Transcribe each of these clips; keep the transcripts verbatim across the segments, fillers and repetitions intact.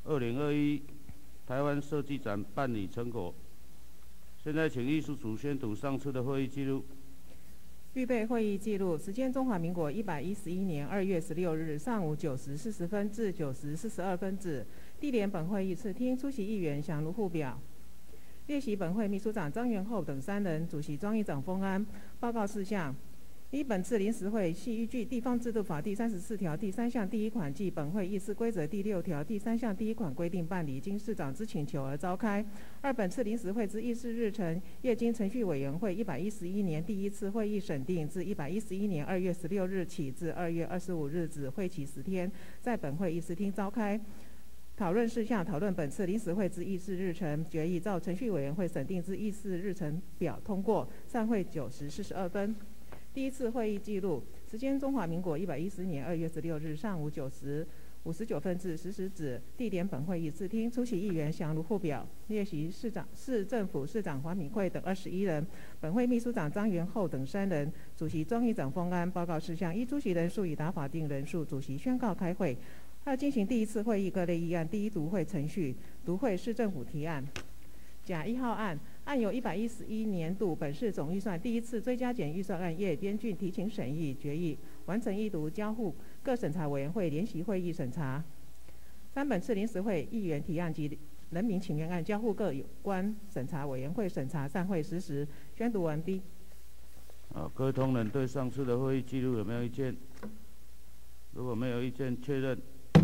二零二一台湾设计展办理成果。现在请艺术组宣读上次的会议记录。 预备会议记录时间：中华民国一百一十一年二月十六日上午九时四十分至九时四十二分止。地点：本会议次厅。出席议员详如附表。列席本会秘书长张元厚等三人，主席庄议长封安。报告事项：一、本次临时会系依据《地方制度法》第三十四条第三项第一款及本会议事规则第六条第三项第一款规定办理，经市长之请求而召开。二、本次临时会之议事日程，业经程序委员会一百一十一年第一次会议审定，自一百一十一年二月十六日起至二月二十五日止，会期十天，在本会议事厅召开。讨论事项：讨论本次临时会之议事日程，决议照程序委员会审定之议事日程表通过。散会九时四十二分。第一次会议记录时间：中华民国一百一十年二月十六日上午九时五十九分至十时止。地点：本会议事厅。出席议员详如附表。列席市长、市政府市长黄敏惠等二十一人，本会秘书长张元厚等三人，主席庄议长封安。报告事项：依出席人数已达法定人数，主席宣告开会。二、进行第一次会议各类议案第一读会程序。读会市政府提案。甲一号案，案由一百一十一年度本市总预算第一次追加减预算案叶边郡提请审议决议，完成一读交付各审查委员会联席会议审查。三、本次临时会议员提案及人民请愿案交付各有关审查委员会审查。散会十时。宣读完毕。 好，各位同仁对上次的会议记录有没有意见？如果没有意见，确认。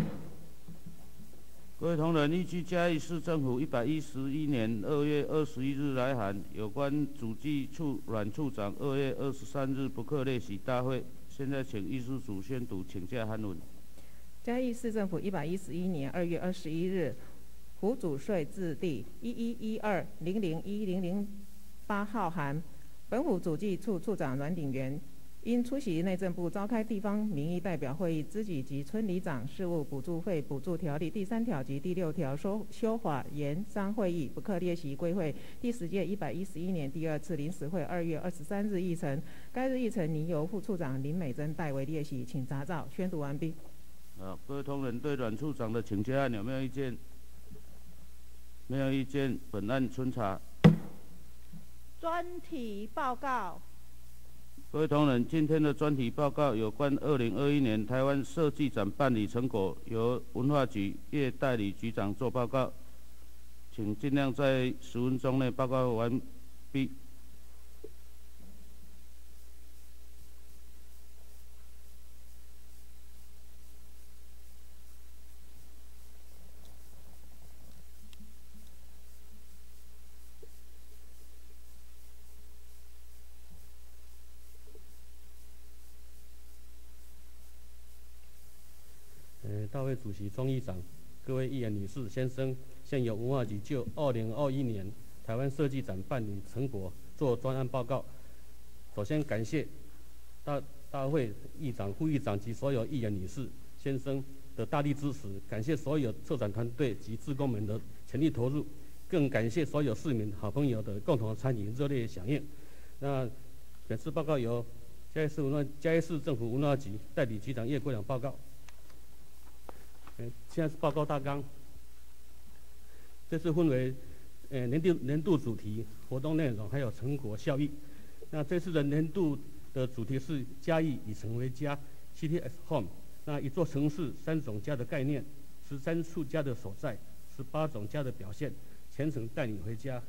各位同仁，依据嘉义市政府一百一十一年二月二十一日来函，有关主计处阮处长二月二十三日不克列席大会。现在请艺术组宣读请假函文。 嘉义市政府一百一十一年二月二十一日，胡主税字第一一一二零零一零零八号函，本府主计处处长阮鼎元因出席内政部召开地方民意代表会议咨举及村里长事务补助费补助条例第三条及第六条修修法研商会议，不克列席归会第十届一百一十一年第二次临时会二月二十三日议程。该日议程拟由副处长林美珍代为列席，请查照。宣读完毕。 好，各位同仁对阮处长的请假案有没有意见？没有意见，本案存查。 专题报告。 各位同仁，今天的专题报告有关二零二一年台湾设计展办理成果，由文化局叶代理局长做报告，请尽量在十分钟内报告完毕。 大会主席庄议长、各位议员、女士、先生，现由文化局就二零二一年台湾设计展办理成果做专案报告。首先感谢大大会议长、副议长及所有议员、女士、先生的大力支持，感谢所有策展团队及志工们的全力投入，更感谢所有市民、好朋友的共同参与、热烈响应。那本次报告由嘉义市文化嘉义市政府文化局代理局长叶国良报告。现在是报告大纲。这次分为呃年度年度主题、活动内容还有成果效益。那这次的年度的主题是嘉义以城为家 ，City as Home。那一座城市三种家的概念，十三处家的所在，十八种家的表现，全程带你回家。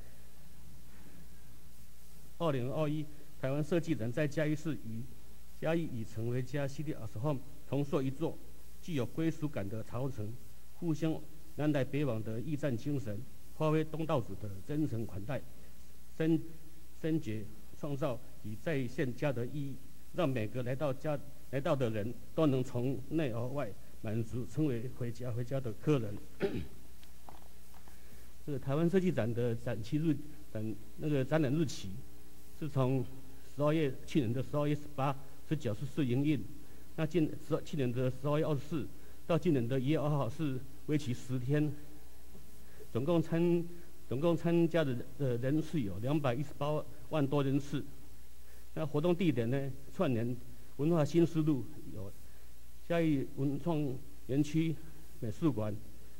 二零二一台湾设计展在嘉义市以嘉义以城为家 ，City as Home， 重塑一座具有归属感的潮城，互相南来北往的驿站精神，发挥东道主的真诚款待，深深觉创造以在线家的意义，让每个来到家来到的人都能从内而外满足，成为回家回家的客人。这个台湾设计展的展期日展那个展览日期是从十二月去年的十二月十八、十九、十四营运。那今十去年的十二月二十四到今年的一月二号是为期十天，总共参总共参加的的人次有两百一十八万多人次。那活动地点呢，串联文化新思路有嘉义文创园区、美术馆、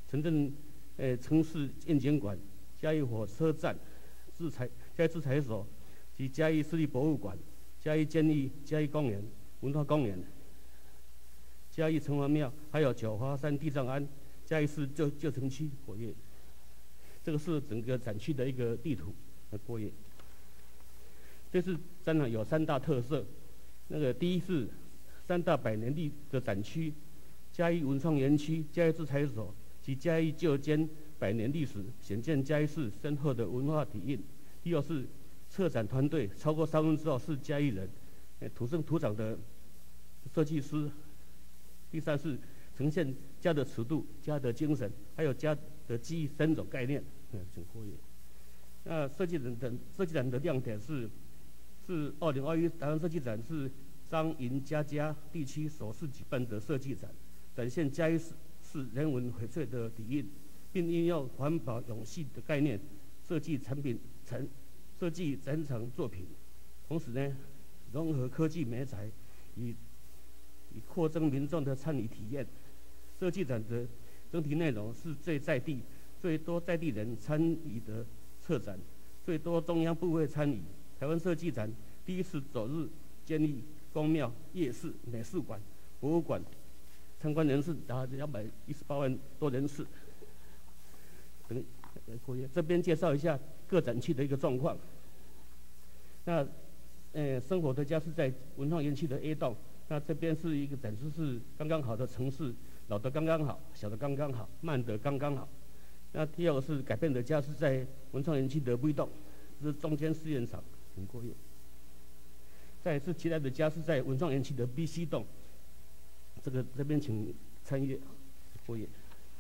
城镇呃城市验检馆、嘉义火车站、制裁嘉义制裁所及嘉义市立博物馆、嘉义监狱、嘉义公园、文化公园、嘉义城隍庙，还有九华山地藏庵、嘉义市旧旧城区活跃。这个是整个展区的一个地图的活跃。这次展览有三大特色，那个第一是三大百年历的展区，嘉义文创园区、嘉义制裁所及嘉义旧监百年历史，显见嘉义市深厚的文化底蕴。第二是策展团队超过三分之二是嘉义人，土生土长的设计师。第三是呈现家的尺度、家的精神，还有家的记忆三种概念，嗯，很活跃。那设计展的设计展的亮点是，是二零二一台湾设计展是彰银嘉嘉地区首次举办的设计展，展现嘉义市市人文荟萃的底蕴，并运用环保永续的概念设计产品成设计展场作品，同时呢，融合科技媒材与以扩增民众的参与体验。设计展的整体内容是最在地、最多在地人参与的策展，最多中央部会参与。台湾设计展第一次走入监狱、公庙、夜市、美术馆、博物馆，参观人次达两百一十八万多人次。等这边介绍一下各展区的一个状况。那，呃，生活的家是在文创园区的 A 栋。那这边是一个展示是刚刚好的城市，老的刚刚好，小的刚刚好，慢的刚刚好。那第二个是改变的家是在文创园区的 V 栋，这是中间试验场，很过瘾。再是期待的家是在文创园区的 B、C 栋，这个这边请参阅，过瘾。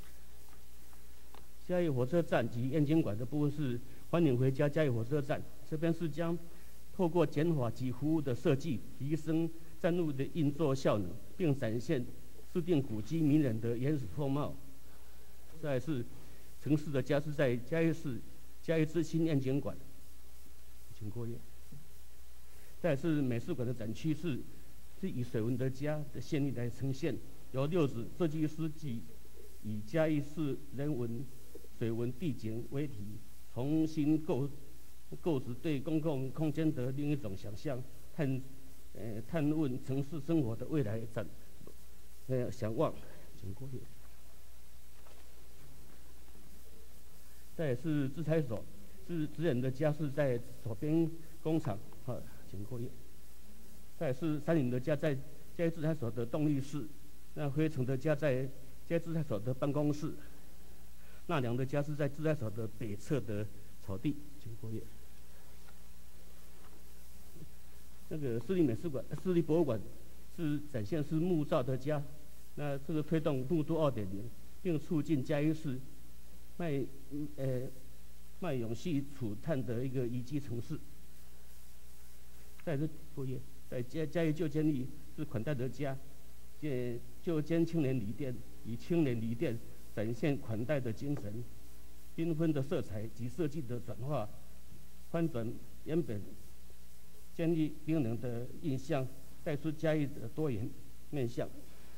嘉义火车站及验监馆的部分是欢迎回家嘉义火车站，这边是将透过减法及服务的设计，提升站路的运作效能，并展现市定古迹名人的原始风貌。再来是城市的家是在嘉义市嘉义之星验检馆，请过页。再来是美术馆的展区是是以水文的家的现例来呈现，由六组设计师及以嘉义市人文、水文、地景为题，重新构构筑对公共空间的另一种想象，探。呃，探问城市生活的未来展，呃，想望，请过去。再也是制裁所，是职人的家是在左边工厂，啊，请过去。再也是三林的家在嘉义制裁所的动力室，那灰城的家在嘉义制裁所的办公室，纳良的家是在制裁所的北侧的草地，请过去。那个市立美术馆、市立博物馆是展现是木造的家，那这个推动木都 二点零， 并促进嘉义市卖呃卖永续储碳的一个宜居城市。在这作业，在嘉嘉义旧监狱是款待的家，借旧监青年旅店以青年旅店展现款待的精神，缤纷的色彩及设计的转化，翻转原本监狱冰冷的印象，带出嘉义的多元面向。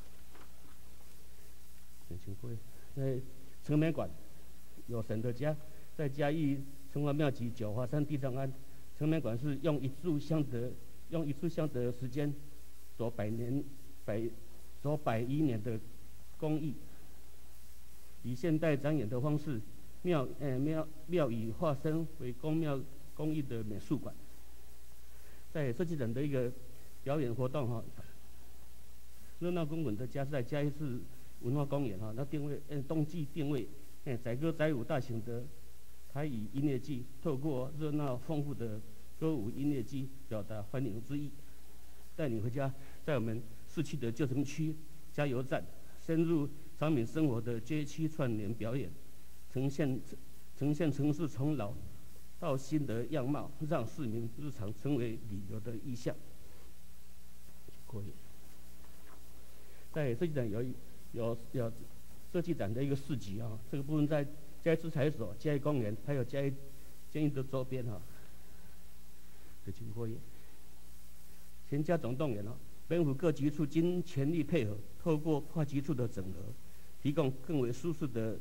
请各位，在城美馆有神的家，在嘉义城隍庙及九华山地藏庵，城美馆是用一炷香的用一炷香的时间，做百年百做百余年的工艺，以现代展演的方式，庙呃庙庙宇化身为宫庙工艺的美术馆。在设计展的一个表演活动哈，热闹公滚的家是在嘉义市文化公园哈，那定位呃冬季定位，哎载歌载舞大型的台语音乐剧，透过热闹丰富的歌舞音乐剧，表达欢迎之意。带你回家，在我们市区的旧城区加油站，深入常民生活的街区串联表演，呈现呈现城市从老到新的样貌，让市民日常成为旅游的意象。可以。在设计展有有有设计展的一个市集啊，这个部分在嘉义制裁所、嘉义公园，还有嘉义监狱的周边哈的情况。全家总动员啊，本府各局处经全力配合，透过跨局处的整合，提供更为舒适的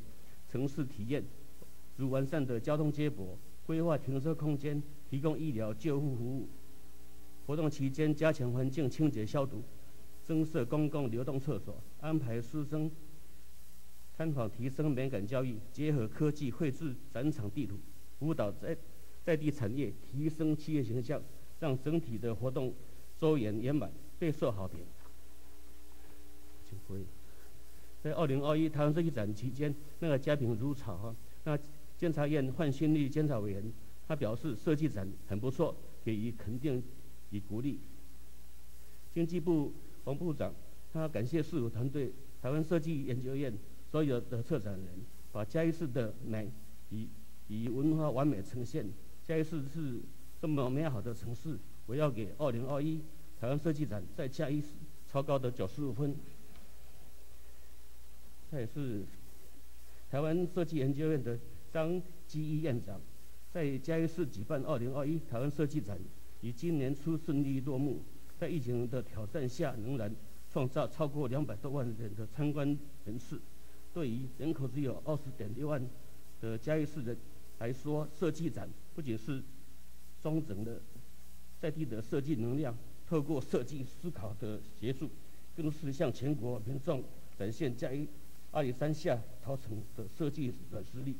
城市体验，如完善的交通接驳、规划停车空间、提供医疗救护服务。活动期间加强环境清洁消毒，增设公共流动厕所，安排师生参访提升美感教育，结合科技绘制展场地图，辅导在在地产业，提升企业形象，让整体的活动周延圆满，备受好评。请回。在二零二一台湾设计展期间，那个家贫如潮哈，那监察院换新力监察委员他表示设计展很不错，给予肯定与鼓励。经济部王部长他感谢市府团队、台湾设计研究院所有的策展人，把嘉义市的美以以文化完美呈现。嘉义市是这么美好的城市，我要给二零二一台湾设计展在嘉义市超高的九十五分。他也是台湾设计研究院的张基一院长，在嘉义市举办二零二一台湾设计展，于今年初顺利落幕。在疫情的挑战下，仍然创造超过两百多万人的参观人次。对于人口只有二十点六万的嘉义市人来说，设计展不仅是中整的在地的设计能量，透过设计思考的协助，更是向全国民众展现嘉义阿里山下陶城的设计软实力。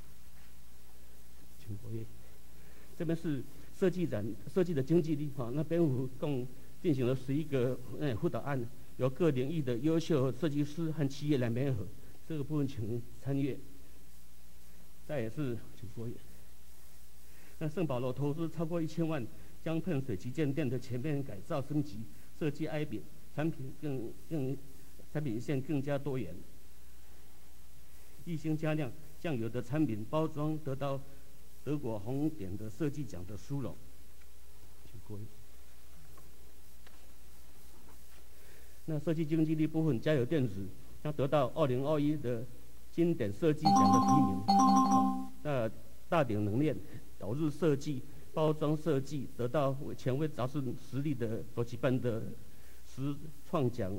请活跃。这边是设计展设计的经济力哈，那边我共进行了十一个呃辅导案，由各领域的优秀设计师和企业来联合，这个部分请参阅。再也是请活跃。那圣保罗投资超过一千万，将喷水旗舰店的全面改造升级，设计 I 饼，产品更更产品线更加多元。一星加量酱油的产品包装得到德国红点的设计奖的殊荣。请各位。那设计经济力部分，加油电子将得到二零二一的经典设计奖的提名。好，那大鼎冷链导入设计、包装设计得到权威杂志实力的所举办的实创奖，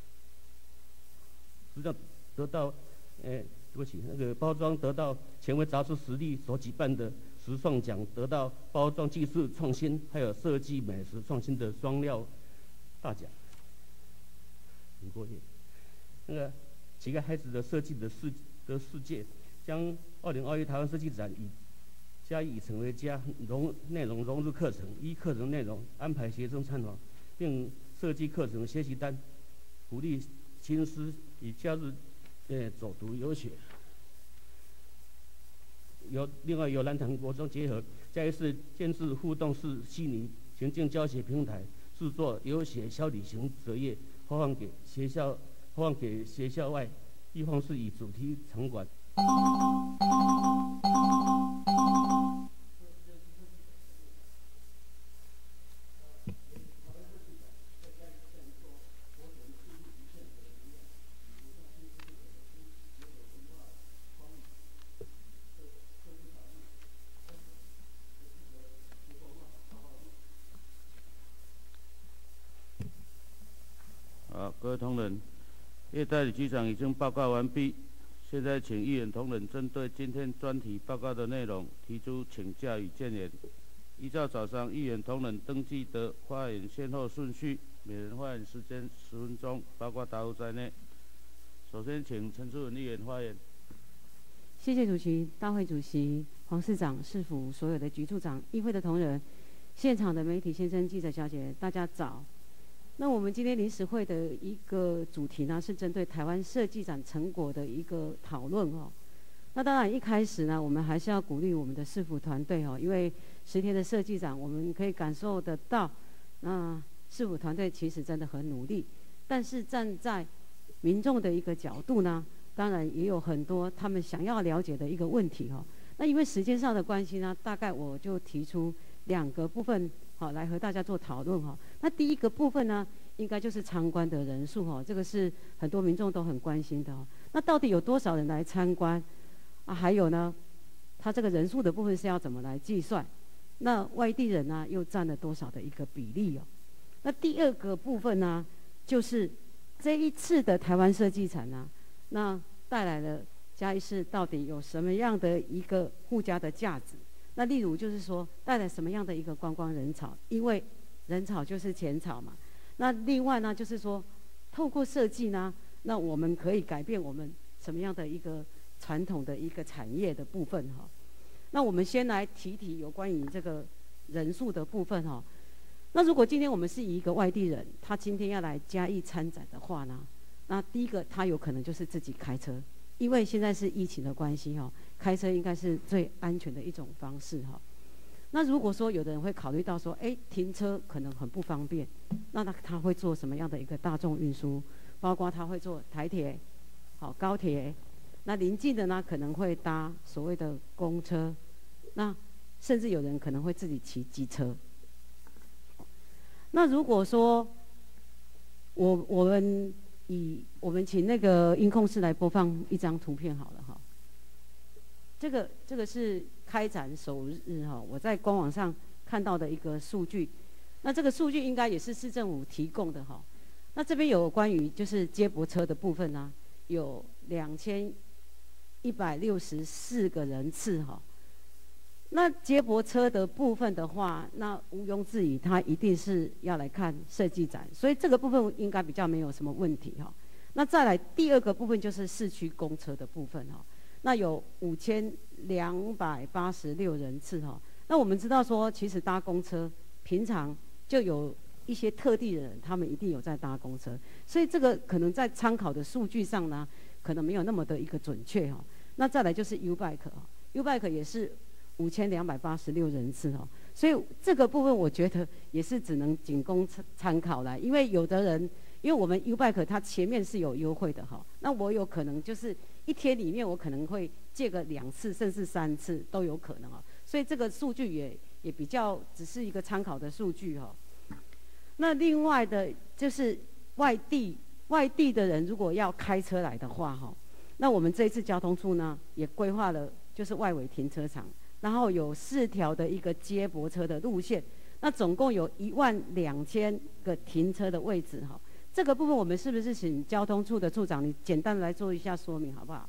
实际上得到，诶。对不起，那个包装得到权威杂志实力所举办的时创奖，得到包装技术创新还有设计美食创新的双料大奖。很过瘾。那个几个孩子的设计的世的世界，将二零二一台湾设计展以嘉义以城为家，融内容融入课程，依课程内容安排学生参访，并设计课程学习单，鼓励亲师以加入。呃，走读游学，有另外由南坛国中结合嘉义市建制互动式虚拟情境教学平台，制作游学小旅行折页，发放给学校，发放给学校外，一方是以主题场馆。 好，各位同仁，叶代理局长已经报告完毕，现在请议员同仁针对今天专题报告的内容提出请假与建言。依照早上议员同仁登记的发言先后顺序，每人发言时间十分钟，包括答复在内。首先，请陈志文议员发言。 谢谢主席、大会主席、黄市长、市府所有的局处长、议会的同仁、现场的媒体先生、记者小姐，大家早。那我们今天临时会的一个主题呢，是针对台湾设计展成果的一个讨论哦。那当然一开始呢，我们还是要鼓励我们的市府团队哦，因为十天的设计展，我们可以感受得到，那市府团队其实真的很努力。但是站在民众的一个角度呢，当然也有很多他们想要了解的一个问题哦。那因为时间上的关系呢，大概我就提出两个部分。好，来和大家做讨论哈。那第一个部分呢，应该就是参观的人数哈，这个是很多民众都很关心的。那到底有多少人来参观啊？还有呢，它这个人数的部分是要怎么来计算？那外地人呢，又占了多少的一个比例哦？那第二个部分呢，就是这一次的台湾设计展呢，那带来了嘉义市到底有什么样的一个附加的价值。那例如就是说带来什么样的一个观光人潮，因为人潮就是钱潮嘛。那另外呢，就是说透过设计呢，那我们可以改变我们什么样的一个传统的一个产业的部分哈。那我们先来提提有关于这个人数的部分哈。那如果今天我们是以一个外地人，他今天要来嘉义参展的话呢，那第一个他有可能就是自己开车，因为现在是疫情的关系哈，开车应该是最安全的一种方式哈。那如果说有的人会考虑到说，哎，停车可能很不方便，那他他会做什么样的一个大众运输？包括他会坐台铁、好高铁，那临近的呢可能会搭所谓的公车，那甚至有人可能会自己骑机车。那如果说我我们以我们请那个音控室来播放一张图片好了哈。这个这个是开展首日哈，我在官网上看到的一个数据。那这个数据应该也是市政府提供的哈。那这边有关于就是接驳车的部分呢、啊，有两千一百六十四个人次哈。那接驳车的部分的话，那毋庸置疑，它一定是要来看设计展，所以这个部分应该比较没有什么问题哈。那再来第二个部分就是市区公车的部分哈，那有五千两百八十六人次哈。那我们知道说，其实搭公车平常就有一些特地的人，他们一定有在搭公车，所以这个可能在参考的数据上呢，可能没有那么的一个准确哈。那再来就是 U-Bike 哈 ，U-Bike 也是五千两百八十六人次哦，所以这个部分我觉得也是只能仅供参考啦。因为有的人，因为我们 U-Bike 它前面是有优惠的哈，那我有可能就是一天里面我可能会借个两次甚至三次都有可能哦，所以这个数据也也比较只是一个参考的数据哈。那另外的就是外地外地的人如果要开车来的话哈，那我们这一次交通处呢也规划了就是外围停车场。然后有四条的一个接驳车的路线，那总共有一万两千个停车的位置哈。这个部分我们是不是请交通处的处长你简单的来做一下说明好不好？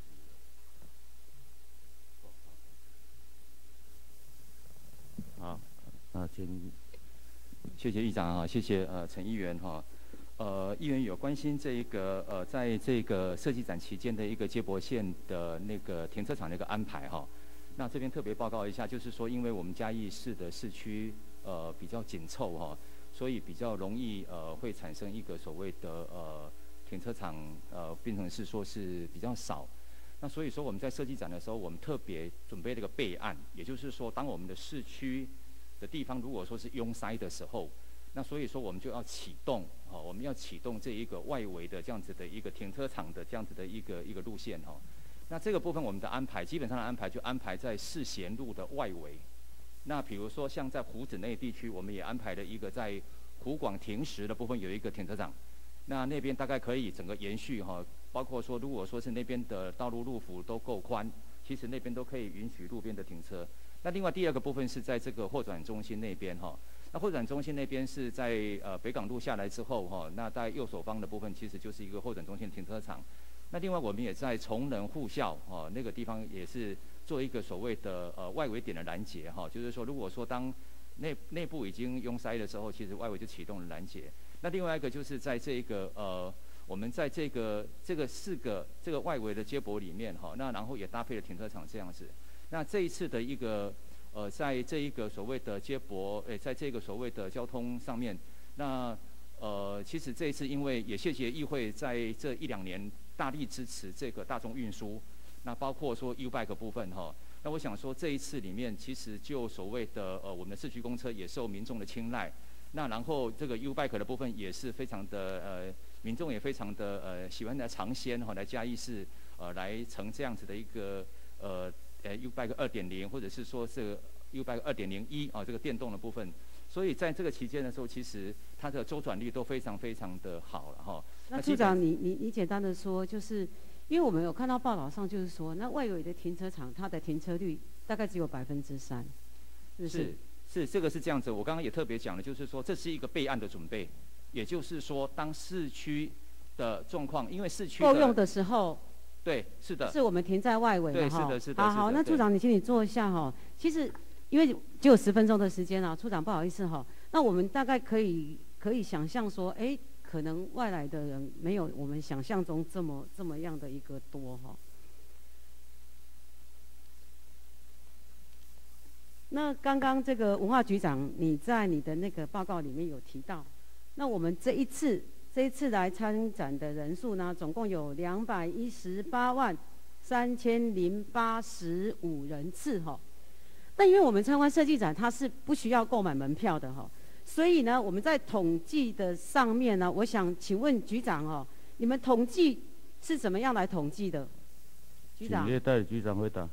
好，那请谢谢议长哈，谢谢呃陈议员哈。呃，议员有关心这一个呃，在这个设计展期间的一个接驳线的那个停车场的一个安排哈。那这边特别报告一下，就是说，因为我们嘉义市的市区呃比较紧凑哈，所以比较容易呃会产生一个所谓的呃停车场呃变成是说是比较少。那所以说我们在设计展的时候，我们特别准备了一个备案，也就是说，当我们的市区的地方如果说是拥塞的时候，那所以说我们就要启动哦，我们要启动这一个外围的这样子的一个停车场的这样子的一个一个路线哈。那这个部分我们的安排，基本上的安排就安排在世贤路的外围。那比如说像在湖子内地区，我们也安排了一个在湖广停石的部分有一个停车场。那那边大概可以整个延续哈，包括说如果说是那边的道路路幅都够宽，其实那边都可以允许路边的停车。那另外第二个部分是在这个货转中心那边哈。那货转中心那边是在呃北港路下来之后哈，那在右手方的部分其实就是一个货转中心停车场。那另外我们也在崇仁护校哦那个地方也是做一个所谓的呃外围点的拦截哈，就是说如果说当内内部已经拥塞的时候，其实外围就启动了拦截。那另外一个就是在这个呃我们在这个这个四个这个外围的接驳里面哈，那然后也搭配了停车场这样子。那这一次的一个呃在这一个所谓的接驳诶，在这个所谓的交通上面，那呃其实这一次因为也谢谢议会在这一两年大力支持这个大众运输，那包括说 U-Bike 部分哈，那我想说这一次里面其实就所谓的呃我们的市区公车也受民众的青睐，那然后这个 U-Bike 的部分也是非常的呃民众也非常的呃喜欢来尝鲜哈，来嘉义市呃来乘这样子的一个呃呃 U-Bike 二点零或者是说是 U-Bike 二点零一啊这个电动的部分。所以在这个期间的时候，其实它的周转率都非常非常的好了哈。 那处长，你你你简单的说，就是因为我们有看到报道上，就是说那外围的停车场，它的停车率大概只有百分之三，是不是？ 是是，这个是这样子。我刚刚也特别讲了，就是说这是一个备案的准备，也就是说，当市区的状况，因为市区够用的时候， 对，是的。 是我们停在外围对， 嘛哈。 是的，是的。 好好，那处长你请你坐一下哈。其实因为只有十分钟的时间啊，处长不好意思哈。那我们大概可以可以想象说，哎，可能外来的人没有我们想象中这么这么样的一个多哈。那刚刚这个文化局长，你在你的那个报告里面有提到，那我们这一次这一次来参展的人数呢，总共有两百一十八万三千零八十五人次哈。但因为我们参观设计展，它是不需要购买门票的哈，所以呢，我们在统计的上面呢，我想请问局长哦，你们统计是怎么样来统计的？局长。 请叶代理局长回答。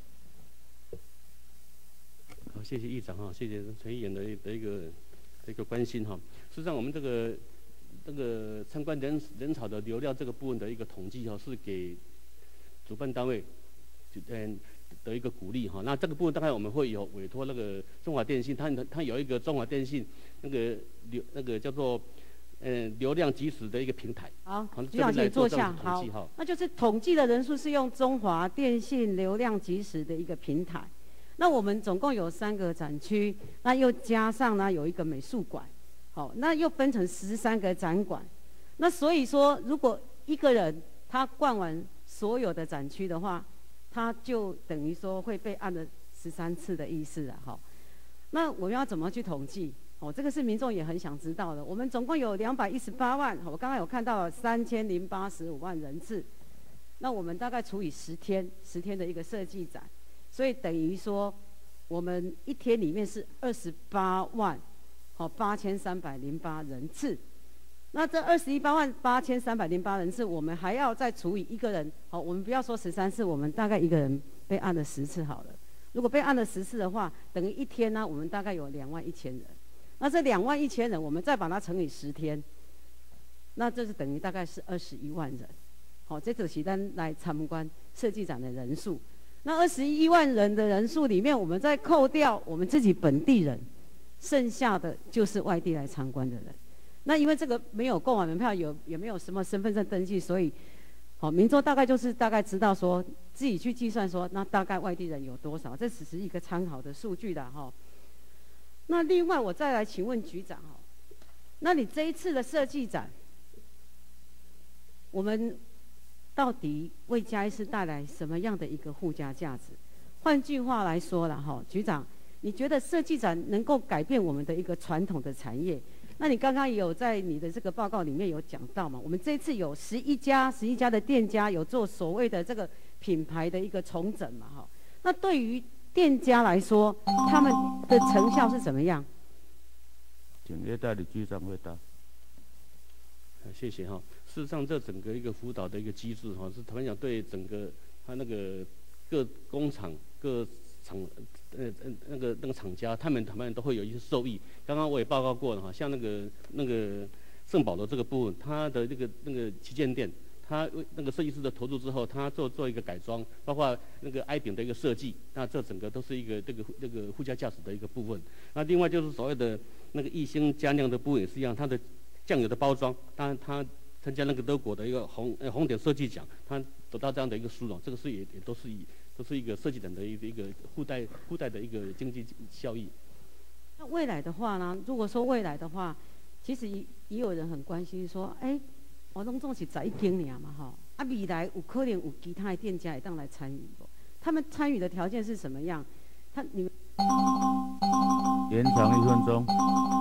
好，谢谢议长哈，谢谢陈议员的的一个的一个关心哈。事实上，我们这个这个参观人人潮的流量这个部分的一个统计哈，是给主办单位嗯的一个鼓励哈。那这个部分大概我们会有委托那个中华电信，它它有一个中华电信那个流那个叫做嗯、呃、流量即时的一个平台。 好，局长请坐下。好，那就是统计的人数是用中华电信流量即时的一个平台。那我们总共有三个展区，那又加上呢有一个美术馆，好，那又分成十三个展馆。那所以说，如果一个人他逛完所有的展区的话，他就等于说会被按了十三次的意思啊，哈。那我们要怎么去统计？哦，这个是民众也很想知道的。我们总共有两百一十八万，我刚刚有看到三千零八十五万人次，那我们大概除以十天，十天的一个设计展。所以等于说，我们一天里面是二十八万，好八千三百零八人次。那这二十一八万八千三百零八人次，我们还要再除以一个人，好，我们不要说十三次，我们大概一个人被按了十次好了。如果被按了十次的话，等于一天呢，我们大概有两万一千人。那这两万一千人，我们再把它乘以十天，那这是等于大概是二十一万人。好，这就是咱来参观设计展的人数。那二十一万人的人数里面，我们再扣掉我们自己本地人，剩下的就是外地来参观的人。那因为这个没有购买门票，有也没有什么身份证登记，所以，好，民众大概就是大概知道说，自己去计算说，那大概外地人有多少，这只是一个参考的数据的哈。那另外我再来请问局长哈，那你这一次的设计展，我们到底为嘉义市带来什么样的一个附加价值？换句话来说了哈，局长，你觉得设计展能够改变我们的一个传统的产业？那你刚刚也有在你的这个报告里面有讲到嘛？我们这次有十一家十一家的店家有做所谓的这个品牌的一个重整嘛哈？那对于店家来说，他们的成效是怎么样？ 请叶代理局长回答。 谢谢哈。事实上，这整个一个辅导的一个机制哈，是坦白讲对整个他那个各工厂、各厂呃呃那个那个厂家，他们他们都会有一些受益。刚刚我也报告过了哈，像那个那个圣保罗这个部分，它的那个那个旗舰店，它那个设计师的投入之后，他做做一个改装，包括那个 I 饼的一个设计，那这整个都是一个这个这个附加价值的一个部分。那另外就是所谓的那个益兴佳酿的部分也是一样，它的酱油的包装，当然它参加那个德国的一个红呃红点设计奖，它得到这样的一个殊荣，这个是也也都是以都是一个设计展的一个一个附带附带的一个经济效益。 那未来的话呢？如果说未来的话，其实也也有人很关心说，哎，我拢总是十一间尔嘛哈，啊未来有可能有其他的店家也当来参与不？他们参与的条件是什么样？他你们延长一分钟。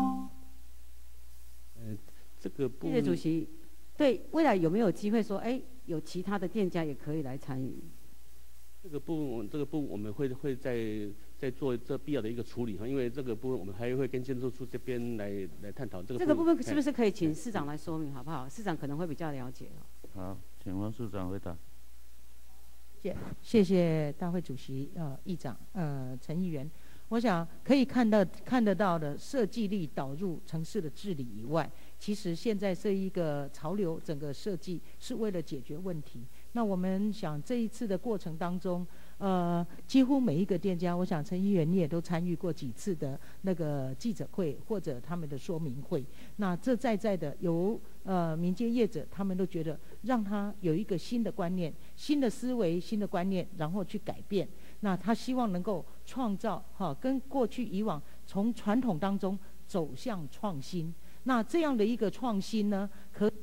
呃，这个部谢谢主席。对，未来有没有机会说，哎，有其他的店家也可以来参与？ 这个部分，这个部分我们会会在在做这必要的一个处理哈，因为这个部分我们还会跟建筑处这边来来探讨这个。 这个部分是不是可以请市长来说明好不好？市长可能会比较了解哦。 好，请王市长回答。 谢谢谢大会主席呃议长呃陈议员，我想可以看到看得到的设计力导入城市的治理以外，其实现在这一个潮流，整个设计是为了解决问题。那我们想这一次的过程当中， 呃，几乎每一个店家，我想陈议员你也都参与过几次的那个记者会或者他们的说明会。那这在在的由呃民间业者，他们都觉得让他有一个新的观念、新的思维、新的观念，然后去改变。那他希望能够创造哈，跟过去以往从传统当中走向创新。那这样的一个创新呢，可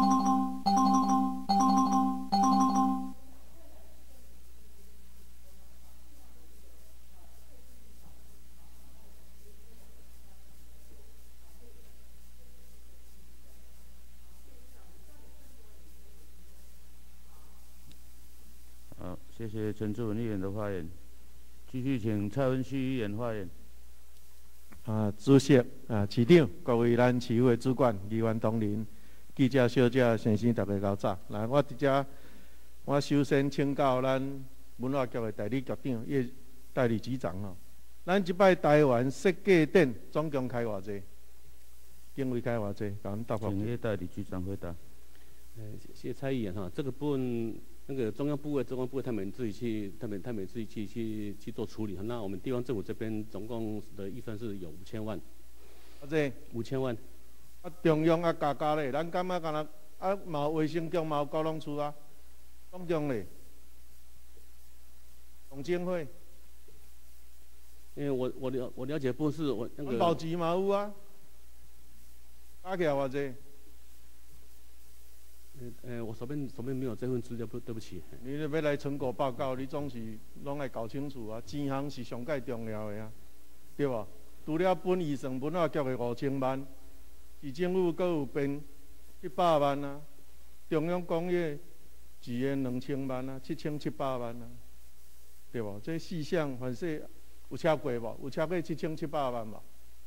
好，谢谢陈志文议员的发言。继续请蔡文旭议员发言。 啊，主席、啊市长、各位咱市委主管、议员同仁、记者、小姐、先生，大家好早。来，我伫遮，我首先请教咱文化局的代理局长、叶代理局长吼。咱即摆台湾设计展总共开偌济？经费开偌济？甲阮答复。 请叶代理局长回答。 呃，谢谢蔡议员哈，这个部分那个中央部委、中央部委他们自己去，他们他们自己去去去做处理。那我们地方政府这边总共的预算是有五千万。 啊这五千万。 啊中央啊加加咧，咱感觉敢若啊嘛有卫生局嘛有高龙处啊，总共咧，总经费。 因为我我了我了解的部分是我那个。 保级嘛有啊，加起来偌济？ 呃呃，我手边手边没有这份资料，不对不起。 你要来成果报告，你总是拢爱搞清楚啊。钱项是上界重要的啊，对无？除了本预算文化局的五千万，市政府阁有编一百万啊，中央工业局的两千万啊，七千七百万啊，对无？这四项反正有超过无？有超过七千七百万无？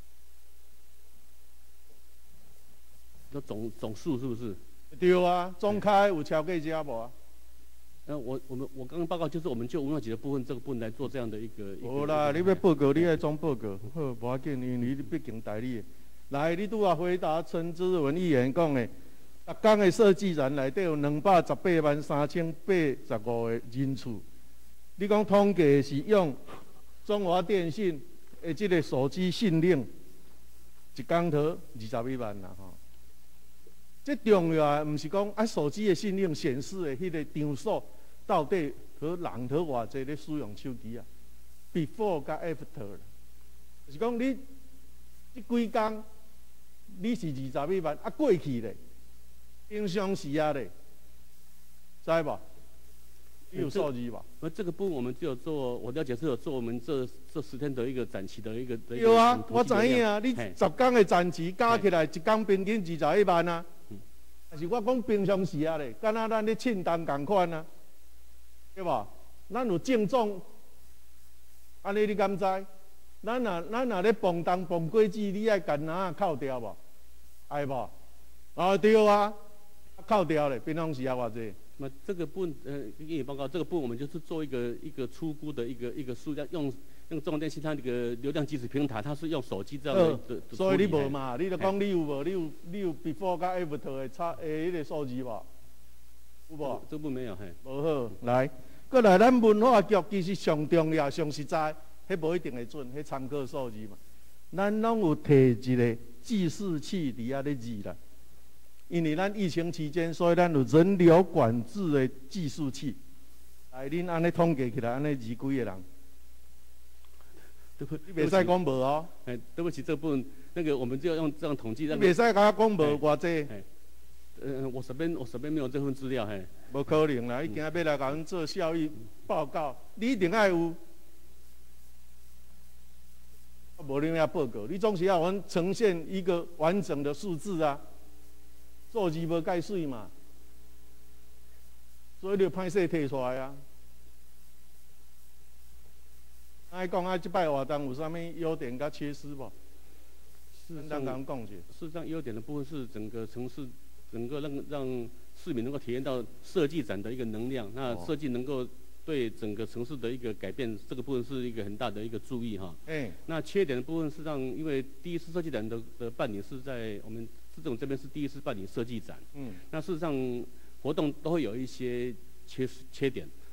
那总总数是不是？ 对啊，总开有超过这无啊？ 呃，我我们我刚刚报告就是我们就文化局的部分这个部分来做这样的一个。 无啦，你要报告，你爱总报告，好，无要紧，因为你毕竟代理的。来，你拄啊回答陈志文议员讲的，逐工的设计展内底有两百十八万三千八十五个人次。你讲统计是用中华电信的这个手机信令，一工头二十一万啦吼。最重要的毋是讲啊手机的信令显示的迄个张数到底和人头偌济咧使用手机啊 ？Before 甲 After， 就是讲你即几工你是二十一万啊过去咧，平常时啊咧，知无？你有数字无？ 那这个部分我们就有做，我了解是有做我们这这十天的一个展期的一个。 有啊，我知影啊，你十工的展期加起来一工平均二十一万啊。但是我讲平常时啊咧，敢若咱咧庆单共款啊，对无？咱有正总，安尼你敢知？咱若咱若咧蹦东蹦果子，你爱干哪扣掉无？爱无？啊对啊，扣掉咧，平常时啊偌济？ 那这个部分呃，业务报告这个部分我们就是做一个一个初估的一个一个数量，用用中华电信它那个流量即时平台，它是用手机这样的。呃、 所以你无嘛？你就讲你有无？你有你有 before 甲 after 的差诶，迄个数字无？有无？ 这部分没有嘿。 无好，来，过来咱文化局其实上重要、上实在，迄无一定会准，迄参考数字嘛。咱拢有摕一个计时器伫遐咧字啦。因为咱疫情期间，所以咱有人流管制的计数器。来，恁安尼统计起来，安尼字几个人？ 对不？ 你袂使讲无哦。 哎，对不起，这部分那个我们就要用这样统计。 你袂使甲我讲无偌济。 呃，我手边我手边没有这份资料，嘿。 无可能啦！伊今仔要来甲阮做效益报告，你一定爱有。无你要报告，你总是要阮呈现一个完整的数字啊。数字无介水嘛，所以就歹势摕出来啊。爱讲啊，即摆活动有啥物优点甲缺失无？ 事实上， 讲讲者。 事实上，优点的部分是整个城市，整个让让市民能够体验到设计展的一个能量。那设计能够对整个城市的一个改变，这个部分是一个很大的一个注意哈。 哎。 那缺点的部分是让，因为第一次设计展的的办理是在我们。市政府这边是第一次办理设计展，嗯，那事实上活动都会有一些缺缺点，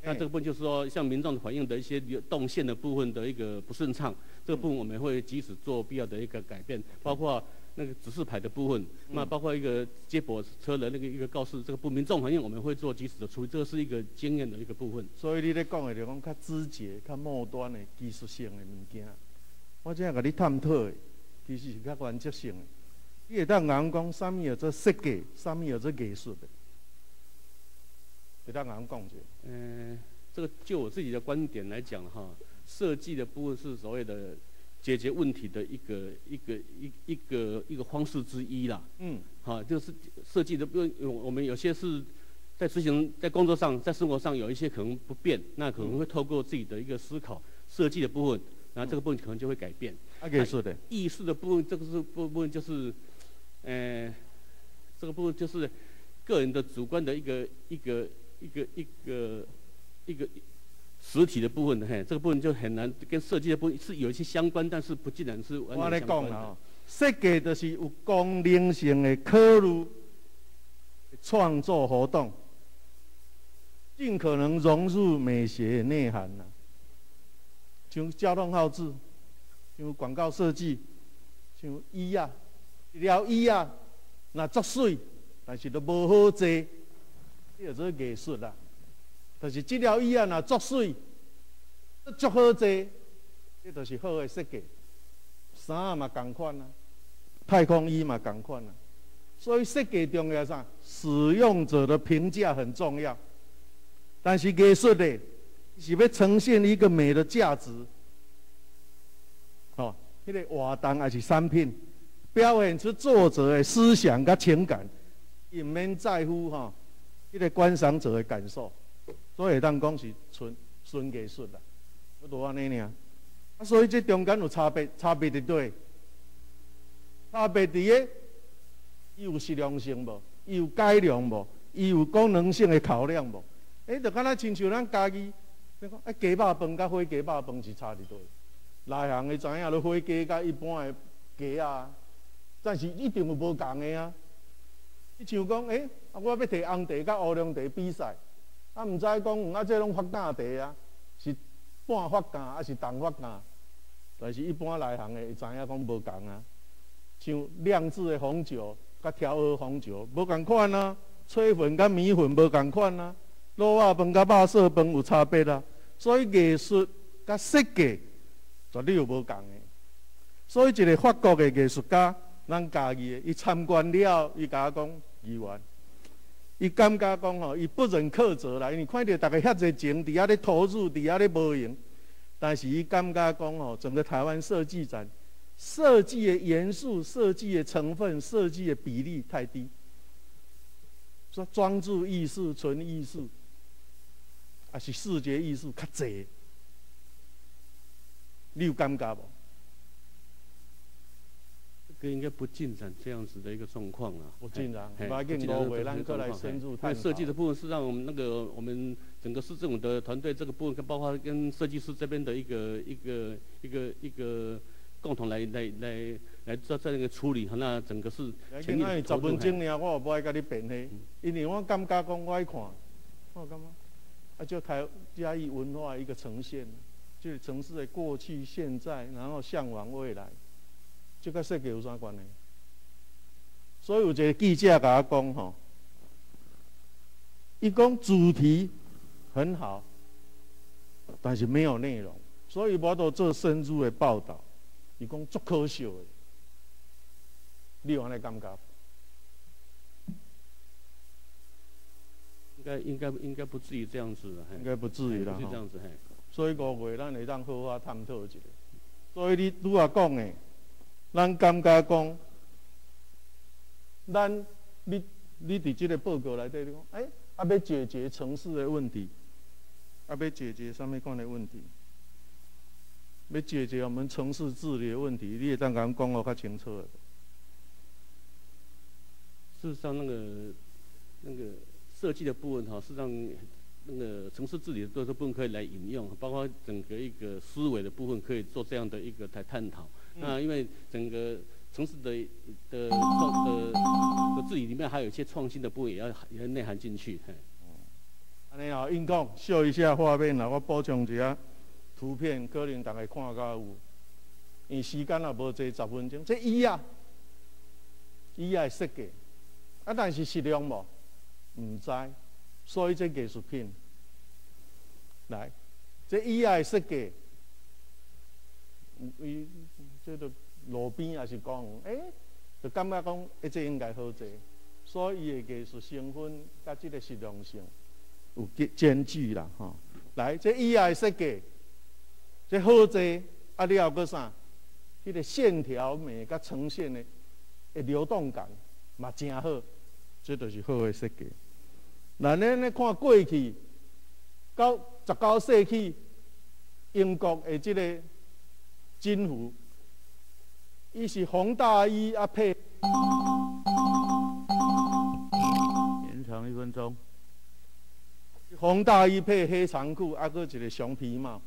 那这个部分就是说，像民众反映的一些动线的部分的一个不顺畅，这个部分我们会及时做必要的一个改变，包括那个指示牌的部分，那包括一个接驳车的那个一个告示，这个不民众反映我们会做及时的处理，这个是一个经验的一个部分。 所以你咧讲的就讲较枝节、较末端的技术性的物件，我正甲你探讨的，其实是较原则性的。你会当讲讲啥物叫做设计，啥物叫做艺术的，会当讲讲者。 嗯，这个就我自己的观点来讲哈，设计的部分是所谓的解决问题的一个一个一一个一个方式之一啦。嗯，好，就是设计的部分，我们有些是在执行、在工作上、在生活上有一些可能不便，那可能会透过自己的一个思考，设计的部分，然后这个部分可能就会改变。 啊，艺术的， 艺术的部分，这个是部分就是。呃，这个部分就是个人的主观的一个一个一个一个一个实体的部分，嘿，这个部分就很难跟设计的部分是有一些相关，但是不尽然是完全相关的。我来讲啦， 设计就是有功能性的考虑创作活动，尽可能融入美学的内涵啦，像交通号志，像广告设计，像衣啊。一条衣啊，那足水，但是都无好坐，这叫做艺术啦。但是这条衣啊，那足水，足好坐，这就是好的设计。衫啊嘛同款啊，太空衣嘛同款啊。所以设计重要啥？使用者的评价很重要。但是艺术的是要呈现一个美的价值，哦，迄、那个活动还是产品。表现出作者的思想跟情感，伊唔免在乎吼，迄个观赏者的感受，所以会当讲是纯纯艺术啦，就安尼尔。啊，所以这中间有差别，差别伫对，差别伫个，伊有实用性无？伊有改良无？伊有功能性的考量无？诶，就敢若亲像咱家己，你讲，啊，鸡肉饭甲火鸡肉饭是差伫对，内行的知影，咯，火鸡甲一般的鸡啊。但是一定有无共的啊！你像讲，诶、欸，啊，我要摕红茶甲乌龙茶比赛，啊，毋知讲，啊，这拢发酵茶啊，是半发酵还是重发酵？但是一般内行的会知影讲无共啊。像酿制的红酒甲调和红酒无共款啊，吹粉甲米粉无共款啊，卤肉饭甲肉色饭有差别啊。所以艺术甲设计绝对有无共的。所以一个法国的艺术家。咱家己的，伊参观了，伊甲我讲，议员，伊感觉讲吼，伊不忍苛责啦，因为看到大家遐侪钱伫遐咧投入，伫遐咧无用，但是伊感觉讲吼，整个台湾设计展，设计的元素、设计的成分、设计的比例太低，说装置艺术、纯艺术，还是视觉艺术较侪，你有感觉无？ 应该不进展这样子的一个状况啊， 不进展，把紧五月咱过来深入探讨。 设计的部分是让我们那个我们整个市政府的团队这个部分，包括跟设计师这边的一个一个一个一个共同来来来来做在那个处理，那整个是全力的投入。 十分钟呢，我也不爱甲你辩黑，因为我感觉讲我爱看，我感觉啊，就台嘉义文化一个呈现，就是城市的过去、现在，然后向往未来。这跟设计有啥关系？所以有一个记者甲我讲吼，伊讲主题很好，但是没有内容，所以无多做深入的报道。伊讲足可笑的，你有安尼感觉？ 应该应该应该不至于这样子了， 应该不至于啦， 是这样子嘿。 所以五月咱会当好好探讨一下。所以你拄啊讲的。咱感觉讲，咱你你伫即个报告内底，你讲，哎，啊要解决城市的问题，啊要解决什么款的问题？要解决我们城市治理的问题，你会当甲讲哦较清楚的。 事实上，那个那个设计的部分哈，事实上那个城市治理的这部分可以来引用，包括整个一个思维的部分，可以做这样的一个来探讨。那因为整个城市的的创的的治理里面还有一些创新的部分，也要也要内涵进去。嘿， 哦，啊安尼哦，因讲秀一下画面啦，我补充一下图片，可能大家看到有，因为时间也无济十分钟。这椅啊，椅啊设计，啊，但是实用无，唔知，所以这艺术品，来，这椅啊设计，伊这个路边也是讲，诶、欸，就感觉讲，诶，这应该好做，所以伊的艺术成分甲这个实用性。有兼具啦，吼、哦！来，这椅仔设计，这好坐，啊，了个啥？迄、那个线条美甲呈现的的流动感嘛真好，这就是好的设计。咱咧咧看过去，到十九世纪英国的这个金符，伊是红大衣啊配。 延长一分钟。 红大衣配黑长裤，啊，搁一个熊皮帽，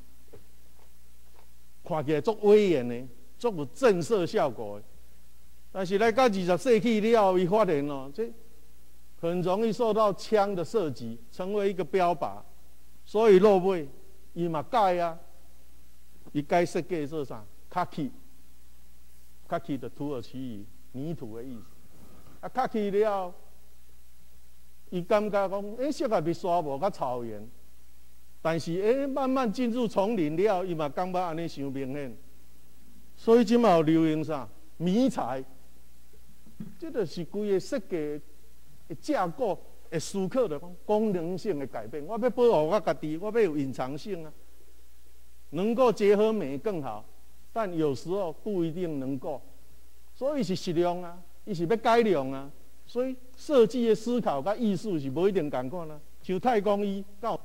看起来足威严的，足有震慑效果的。但是来到二十世纪了后，伊发现哦，这很容易受到枪的射击，成为一个标靶。所以落尾，伊嘛改啊，伊改设计做啥？卡其，卡其的土耳其语，泥土的意思。啊，卡其了。伊感觉讲，诶，适合伫沙漠甲草原，但是诶，慢慢进入丛林了，伊嘛感觉安尼伤明显。所以即嘛有流行啥迷彩，这就是规个设计的架构的思考的功能性的改变。我要保护我家己，我要有隐藏性啊，能够结合美更好，但有时候不一定能够。所以是实用啊，伊是要改良啊。所以设计的思考甲艺术是无一定共款啦，像太空衣到。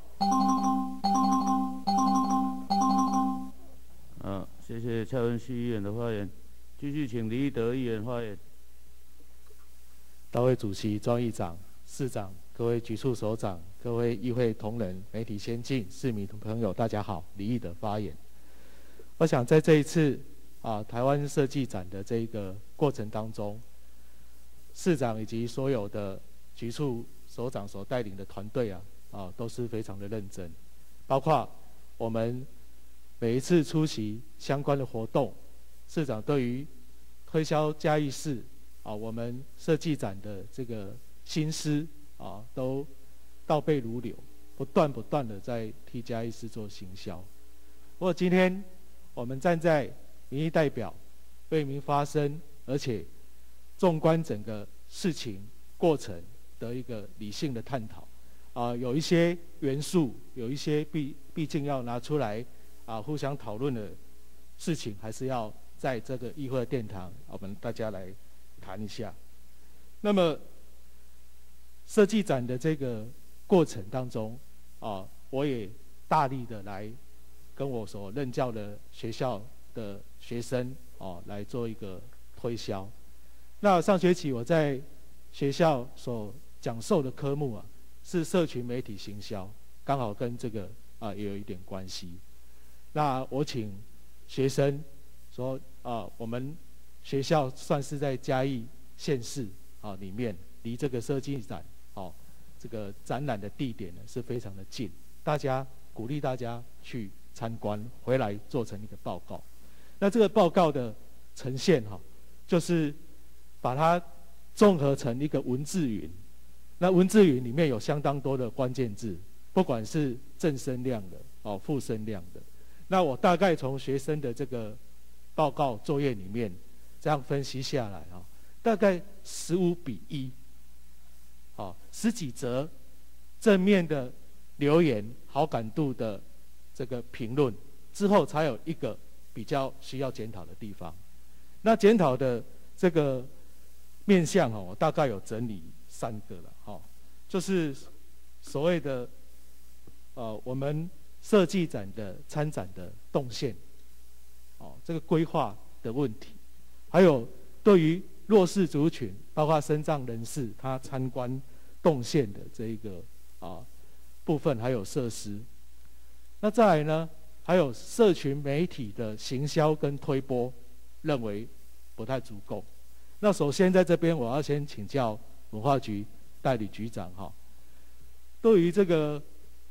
啊，谢谢蔡文旭议员的发言，继续请李义德议员发言。 大会主席、庄议长、市长、各位局处首长、各位议会同仁、媒体先进、市民朋友，大家好，李义德发言。我想在这一次啊台湾设计展的这一个过程当中，市长以及所有的局处首长所带领的团队啊，啊都是非常的认真，包括我们每一次出席相关的活动，市长对于推销嘉义市啊我们设计展的这个心思啊，都倒背如流，不断不断的在替嘉义市做行销。不过今天我们站在民意代表为民发声，而且纵观整个事情过程的一个理性的探讨，啊、呃，有一些元素，有一些毕毕竟要拿出来啊、呃、互相讨论的事情，还是要在这个议会的殿堂，我们大家来谈一下。那么设计展的这个过程当中，啊、呃，我也大力的来跟我所任教的学校的学生啊、呃、来做一个推销。那上学期我在学校所讲授的科目啊，是社群媒体行销，刚好跟这个啊也有一点关系。那我请学生说啊，我们学校算是在嘉义县市啊里面，离这个设计展哦、啊、这个展览的地点呢是非常的近，大家鼓励大家去参观，回来做成一个报告。那这个报告的呈现哈、啊，就是把它综合成一个文字云，那文字云里面有相当多的关键字，不管是正声量的哦、负声量的。那我大概从学生的这个报告作业里面这样分析下来啊，大概十五比一，哦，十几则正面的留言、好感度的这个评论之后，才有一个比较需要检讨的地方。那检讨的这个面向哦，我大概有整理三个了哈、哦，就是所谓的呃我们设计展的参展的动线，哦这个规划的问题，还有对于弱势族群，包括身障人士，他参观动线的这一个啊部分，还有设施。那再来呢，还有社群媒体的行销跟推播，认为不太足够。那首先在这边我要先请教文化局代理局长哈，对于这个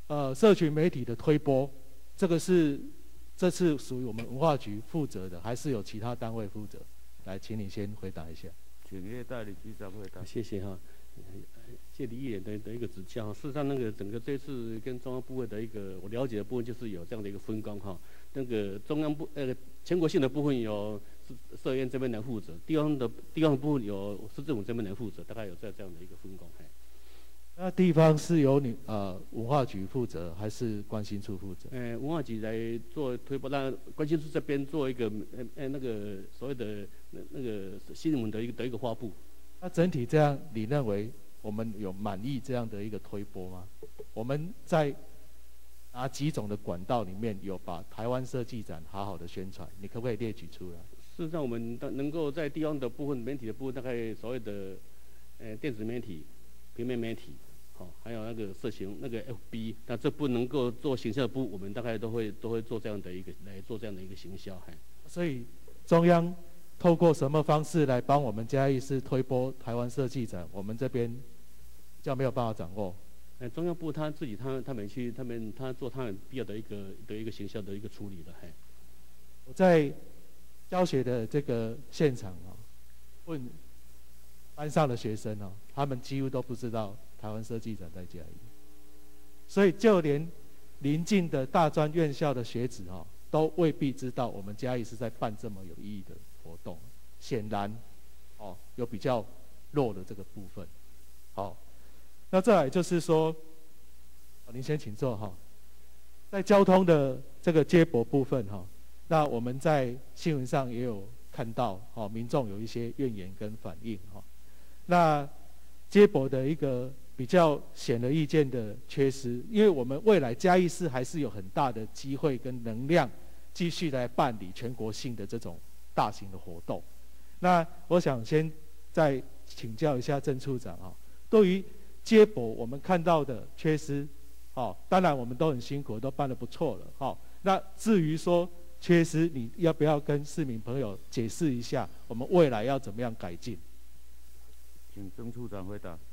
呃社群媒体的推播，这个是这次属于我们文化局负责的，还是有其他单位负责？来，请你先回答一下。 请叶代理局长回答。 谢谢哈。谢李议员的的一个指教，事实上，那个整个这次跟中央部会的一个我了解的部分，就是有这样的一个分工哈。那个中央部呃全国性的部分由社院这边来负责，地方的地方的部分由市政府这边来负责，大概有这这样的一个分工。 那地方是由你呃文化局负责，还是关心处负责？ 呃，文化局来做推播，那关心处这边做一个呃呃那个所谓的那那个新闻的一个的一个发布。 那整体这样，你认为我们有满意这样的一个推播吗？我们在哪几种的管道里面有把台湾设计展好好的宣传？你可不可以列举出来？ 事实上，我们能够在地方的部分、媒体的部分，大概所谓的呃电子媒体、平面媒体，好、哦，还有那个社群那个 F B， 那这不能够做行销部，我们大概都会都会做这样的一个来做这样的一个行销。 所以中央透过什么方式来帮我们嘉义市推播台湾设计展？我们这边比较没有办法掌握。 呃，中央部他自己他他们去他们他做他们必要的一个的一个行销的一个处理的。嘿， 我在教学的这个现场啊，问班上的学生啊，他们几乎都不知道台湾设计展在嘉义，所以就连邻近的大专院校的学子啊，都未必知道我们嘉义是在办这么有意义的活动。显然，哦，有比较弱的这个部分。好，那再来就是说，您先请坐哈。在交通的这个接驳部分哈。那我们在新闻上也有看到，哦，民众有一些怨言跟反应，哈。那接驳的一个比较显而易见的缺失，因为我们未来嘉义市还是有很大的机会跟能量，继续来办理全国性的这种大型的活动。那我想先再请教一下郑处长啊，对于接驳我们看到的缺失，哦，当然我们都很辛苦，都办得不错了，哈。那至于说缺失，你要不要跟市民朋友解释一下，我们未来要怎么样改进？ 请郑处长回答。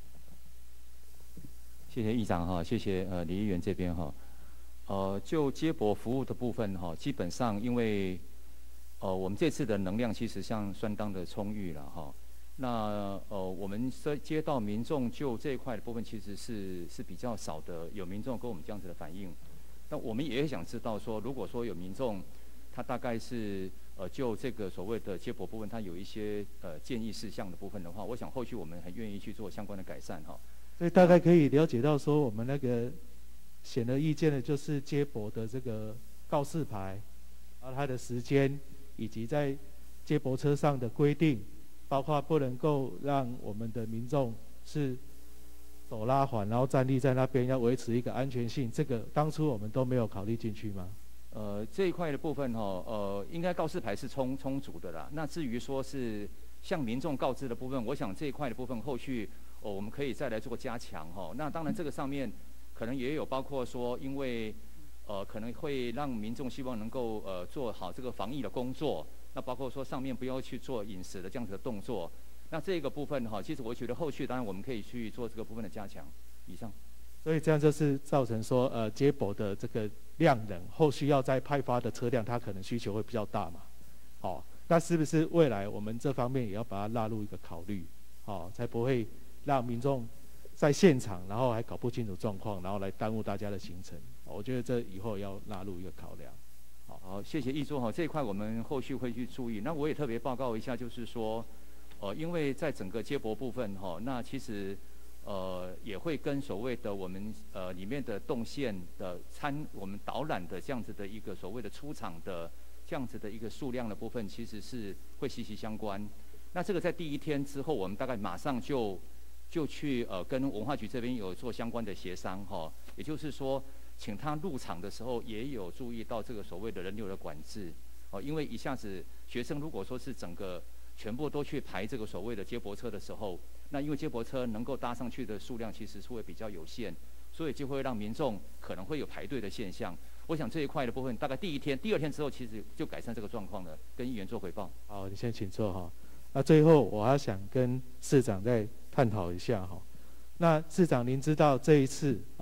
谢谢议长哈，谢谢呃李议员这边哈，呃就接驳服务的部分哈，基本上因为呃我们这次的能量其实像相当的充裕了哈，那呃我们接接到民众就这一块的部分其实是是比较少的，有民众跟我们这样子的反应，但我们也想知道说，如果说有民众他大概是呃就这个所谓的接驳部分，他有一些呃建议事项的部分的话，我想后续我们很愿意去做相关的改善哈。 所以大概可以了解到说，我们那个显而易见的就是接驳的这个告示牌，然后它的时间，以及在接驳车上的规定，包括不能够让我们的民众是手拉环，然后站立在那边，要维持一个安全性，这个当初我们都没有考虑进去吗？ 呃，这一块的部分哈、哦，呃，应该告示牌是充充足的啦。那至于说是向民众告知的部分，我想这一块的部分后续哦，我们可以再来做加强哈、哦。那当然这个上面可能也有包括说，因为呃可能会让民众希望能够呃做好这个防疫的工作，那包括说上面不要去做饮食的这样子的动作。那这个部分哈、哦，其实我觉得后续当然我们可以去做这个部分的加强。以上。 所以这样就是造成说，呃，接驳的这个量能，后续要再派发的车辆，它可能需求会比较大嘛。好、哦，那是不是未来我们这方面也要把它纳入一个考虑，好、哦，才不会让民众在现场，然后还搞不清楚状况，然后来耽误大家的行程。我觉得这以后要纳入一个考量。 好，好，谢谢议座哈，这一块我们后续会去注意。那我也特别报告一下，就是说，呃，因为在整个接驳部分哈，那其实。呃，也会跟所谓的我们呃里面的动线的参，我们导览的这样子的一个所谓的出场的这样子的一个数量的部分，其实是会息息相关。那这个在第一天之后，我们大概马上就就去呃跟文化局这边有做相关的协商哈、哦，也就是说，请他入场的时候也有注意到这个所谓的人流的管制哦，因为一下子学生如果说是整个全部都去排这个所谓的接驳车的时候。那因为接驳车能够搭上去的数量其实是会比较有限，所以就会让民众可能会有排队的现象。我想这一块的部分，大概第一天、第二天之后，其实就改善这个状况了，跟议员做回报。 好，你先请坐哈。那最后我还想跟市长再探讨一下哈。那市长，您知道这一次哦，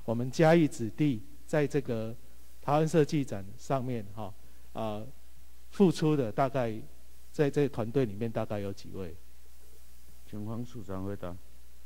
我们嘉义子弟在这个台湾设计展上面哈啊、呃、付出的大概在这个团队里面大概有几位？ 请黄处长回答。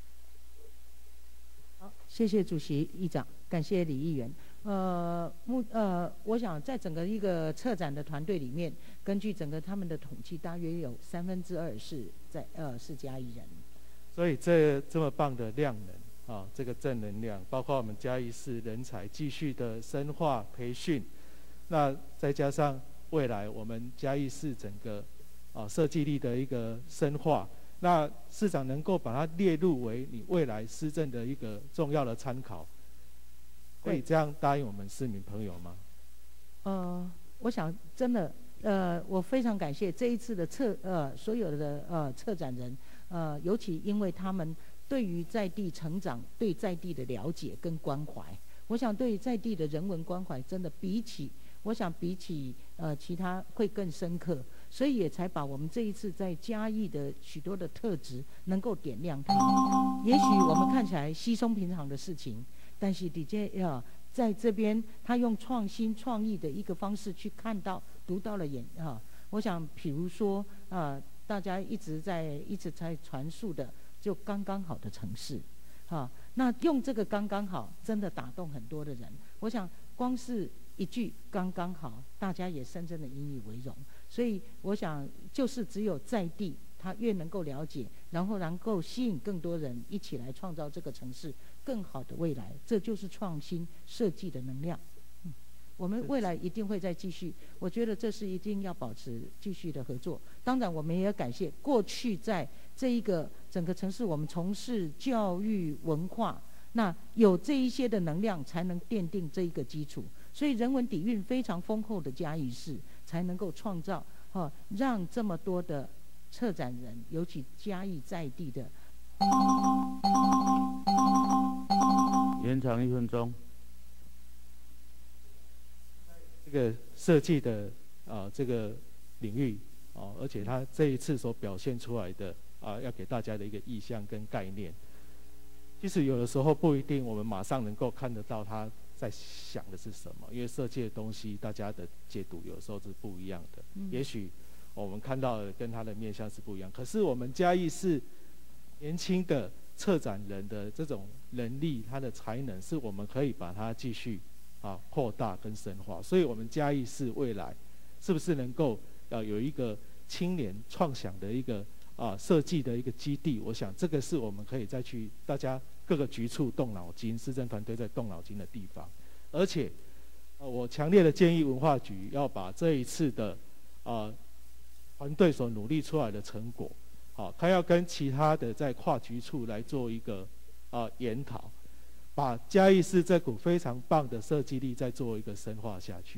好，谢谢主席、议长，感谢李议员。呃，目呃，我想在整个一个策展的团队里面，根据整个他们的统计，大约有三分之二是在呃是嘉义人。 所以这这么棒的量能啊，这个正能量，包括我们嘉义市人才继续的深化培训，那再加上未来我们嘉义市整个啊设计力的一个深化，那市长能够把它列入为你未来施政的一个重要的参考。可以这样答应我们市民朋友吗？ 呃，我想真的，呃，我非常感谢这一次的策呃所有的呃策展人，呃，尤其因为他们对于在地成长、对在地的了解跟关怀，我想对于在地的人文关怀，真的比起我想比起呃其他会更深刻，所以也才把我们这一次在嘉义的许多的特质能够点亮它。也许我们看起来稀松平常的事情。但是的确要在这边，他用创新创意的一个方式去看到、读到了眼啊。我想，比如说啊，大家一直在一直在传述的，就刚刚好的城市，啊，那用这个刚刚好，真的打动很多的人。我想，光是一句刚刚好，大家也深深的引以为荣。所以，我想，就是只有在地。他越能够了解，然后能够吸引更多人一起来创造这个城市更好的未来，这就是创新设计的能量。嗯，我们未来一定会再继续，我觉得这是一定要保持继续的合作。当然，我们也感谢过去在这一个整个城市，我们从事教育文化，那有这一些的能量，才能奠定这一个基础。所以，人文底蕴非常丰厚的嘉义市，才能够创造哦，让这么多的。策展人，尤其嘉义在地的， 延长一分钟。 这个设计的啊、呃、这个领域啊、呃，而且他这一次所表现出来的啊、呃，要给大家的一个意向跟概念，其实有的时候不一定我们马上能够看得到他在想的是什么，因为设计的东西大家的解读有时候是不一样的，嗯、也许。我们看到的跟他的面向是不一样，可是我们嘉义市年轻的策展人的这种能力，他的才能，是我们可以把它继续啊扩大跟深化。所以，我们嘉义市未来是不是能够要有一个青年创想的一个啊设计的一个基地？我想这个是我们可以再去大家各个局处动脑筋，市政团队在动脑筋的地方。而且，呃，我强烈的建议文化局要把这一次的啊。团队所努力出来的成果，好，他要跟其他的在跨局处来做一个啊、呃、研讨，把嘉义市这股非常棒的设计力再做一个深化下去。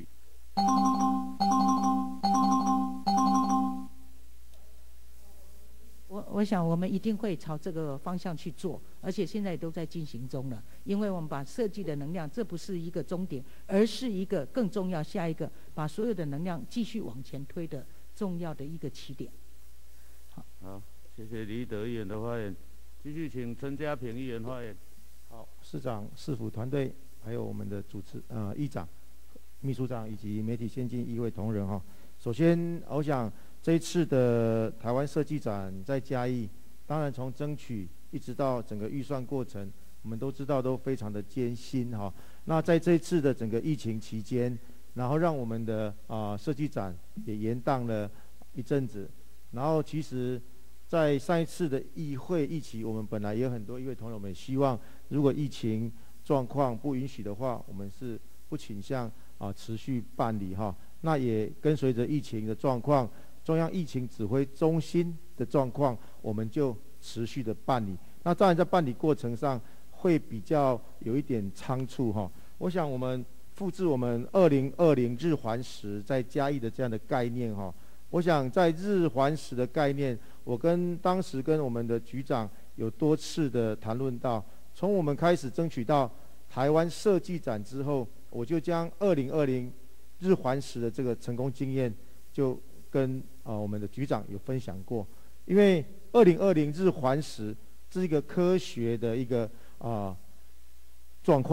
我我想我们一定会朝这个方向去做，而且现在都在进行中了。因为我们把设计的能量，这不是一个终点，而是一个更重要下一个把所有的能量继续往前推的。重要的一个起点。 好，好，谢谢李德议员的发言。继续请陈家平议员发言。 好，市长、市府团队，还有我们的主持呃议长、秘书长以及媒体先进议会同仁哈。首先，我想这一次的台湾设计展在嘉义，当然从争取一直到整个预算过程，我们都知道都非常的艰辛哈。那在这一次的整个疫情期间。然后让我们的啊、呃、设计展也延宕了一阵子，然后其实，在上一次的议会议期，我们本来也有很多议会同仁，我们希望如果疫情状况不允许的话，我们是不倾向啊、呃、持续办理哈。那也跟随着疫情的状况，中央疫情指挥中心的状况，我们就持续的办理。那当然在办理过程上会比较有一点仓促哈。我想我们。复制我们二零二零日环食在嘉义的这样的概念哈，我想在日环食的概念，我跟当时跟我们的局长有多次的谈论到，从我们开始争取到台湾设计展之后，我就将二零二零日环食的这个成功经验，就跟啊、呃、我们的局长有分享过，因为二零二零日环食是一个科学的一个啊状况。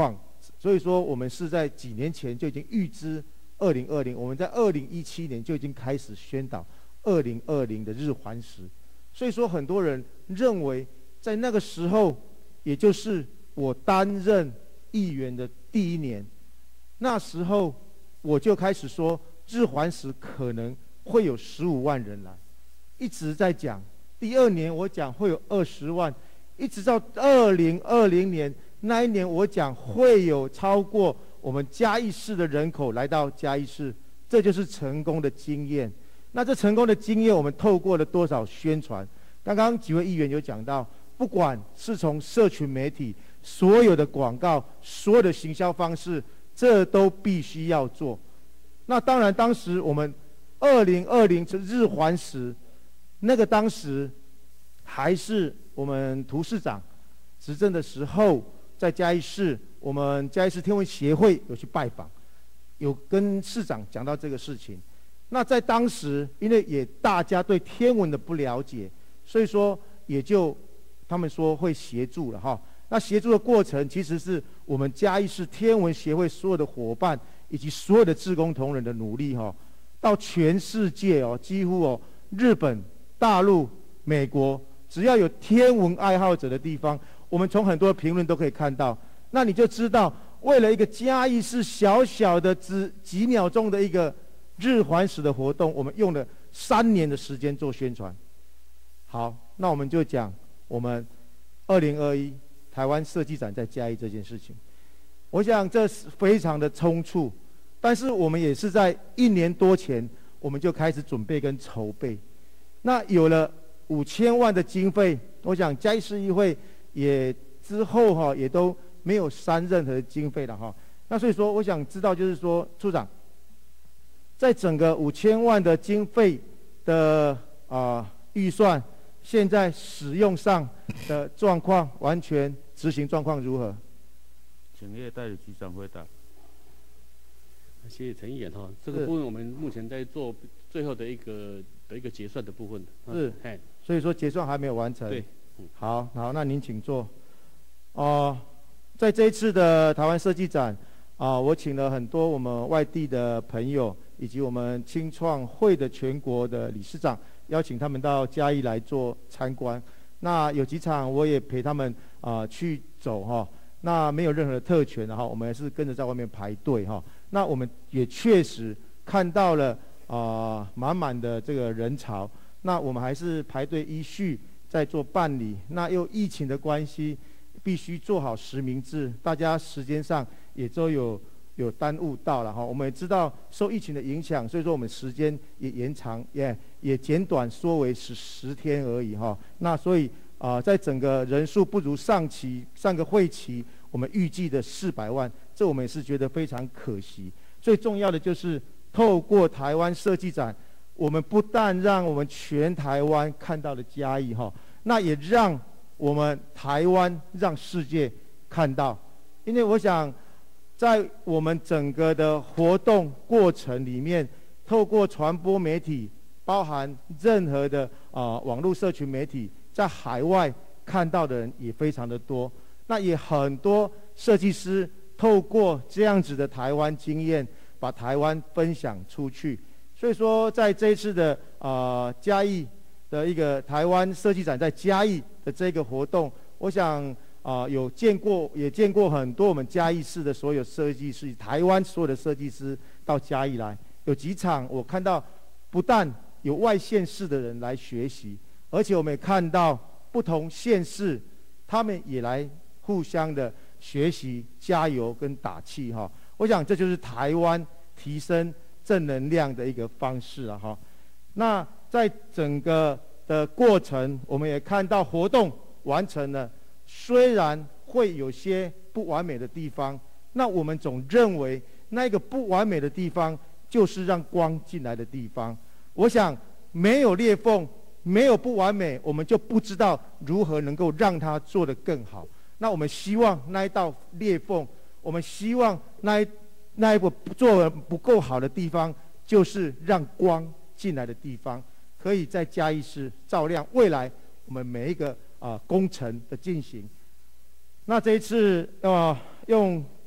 所以说我们是在几年前就已经预知二零二零，我们在二零一七年就已经开始宣导二零二零的日环食。所以说很多人认为在那个时候，也就是我担任议员的第一年，那时候我就开始说日环食可能会有十五万人来，一直在讲。第二年我讲会有二十万，一直到二零二零年那一年，我讲会有超过我们嘉义市的人口来到嘉义市，这就是成功的经验。那这成功的经验，我们透过了多少宣传？刚刚几位议员有讲到，不管是从社群媒体，所有的广告，所有的行销方式，这都必须要做。那当然，当时我们二零二零日环食，那个当时还是我们涂市长执政的时候，在嘉义市，我们嘉义市天文协会有去拜访，有跟市长讲到这个事情。那在当时，因为也大家对天文的不了解，所以说也就他们说会协助了哈。那协助的过程，其实是我们嘉义市天文协会所有的伙伴以及所有的志工同仁的努力哈，到全世界哦，几乎哦，日本、大陆、美国，只要有天文爱好者的地方，我们从很多评论都可以看到。那你就知道，为了一个嘉义市小小的只几秒钟的一个日环食的活动，我们用了三年的时间做宣传。好，那我们就讲我们二零二一台湾设计展在嘉义这件事情。我想这是非常的冲突，但是我们也是在一年多前，我们就开始准备跟筹备。那有了五千万的经费，我想嘉义市议会也之后哈也都没有删任何经费了哈。那所以说，我想知道就是说，处长，在整个五千万的经费的啊、呃、预算，现在使用上的状况，完全执行状况如何？ 请叶代理局长回答。 谢谢陈议员哈，这个部分我们目前在做最后的一个的一个结算的部分。 是，哎，所以说结算还没有完成。 对， 嗯、好，好，那您请坐。哦、呃，在这一次的台湾设计展啊、呃，我请了很多我们外地的朋友，以及我们青创会的全国的理事长，邀请他们到嘉义来做参观。那有几场我也陪他们啊、呃、去走哈。那没有任何的特权的哈，我们还是跟着在外面排队哈。那我们也确实看到了啊、呃、满满的这个人潮。那我们还是排队依序在做办理。那又疫情的关系，必须做好实名制，大家时间上也都有有耽误到了哈。我们也知道受疫情的影响，所以说我们时间也延长，也也减短，缩为十十天而已哈。那所以。啊、呃，在整个人数不如上期上个会期我们预计的四百万，这我们也是觉得非常可惜。最重要的就是透过台湾设计展，我们不但让我们全台湾看到了嘉义哈，那也让我们台湾让世界看到。因为我想，在我们整个的活动过程里面，透过传播媒体，包含任何的啊、呃、网络社群媒体。在海外看到的人也非常的多，那也很多设计师透过这样子的台湾经验，把台湾分享出去。所以说，在这一次的啊、呃、嘉义的一个台湾设计展，在嘉义的这个活动，我想啊、呃、有见过，也见过很多我们嘉义市的所有设计师，台湾所有的设计师到嘉义来，有几场我看到，不但有外县市的人来学习。而且我们也看到不同县市，他们也来互相的学习、加油跟打气哈。我想这就是台湾提升正能量的一个方式了哈。那在整个的过程，我们也看到活动完成了，虽然会有些不完美的地方，那我们总认为那个不完美的地方就是让光进来的地方。我想没有裂缝。没有不完美，我们就不知道如何能够让它做得更好。那我们希望那一道裂缝，我们希望那一那一个做得不够好的地方，就是让光进来的地方，可以在嘉义市照亮未来我们每一个啊、呃、工程的进行。那这一次呃用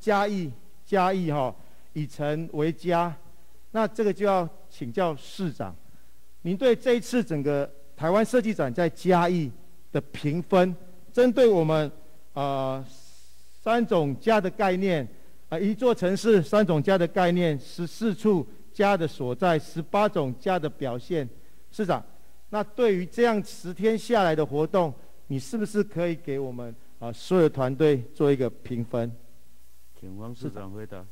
嘉义嘉义哈、哦、以城为家，那这个就要请教市长，您对这一次整个台湾设计展在嘉义的评分，针对我们呃三种家的概念啊、呃，一座城市三种家的概念，十四处家的所在，十八种家的表现，市长，那对于这样十天下来的活动，你是不是可以给我们啊、呃、所有团队做一个评分？ 请王市长回答。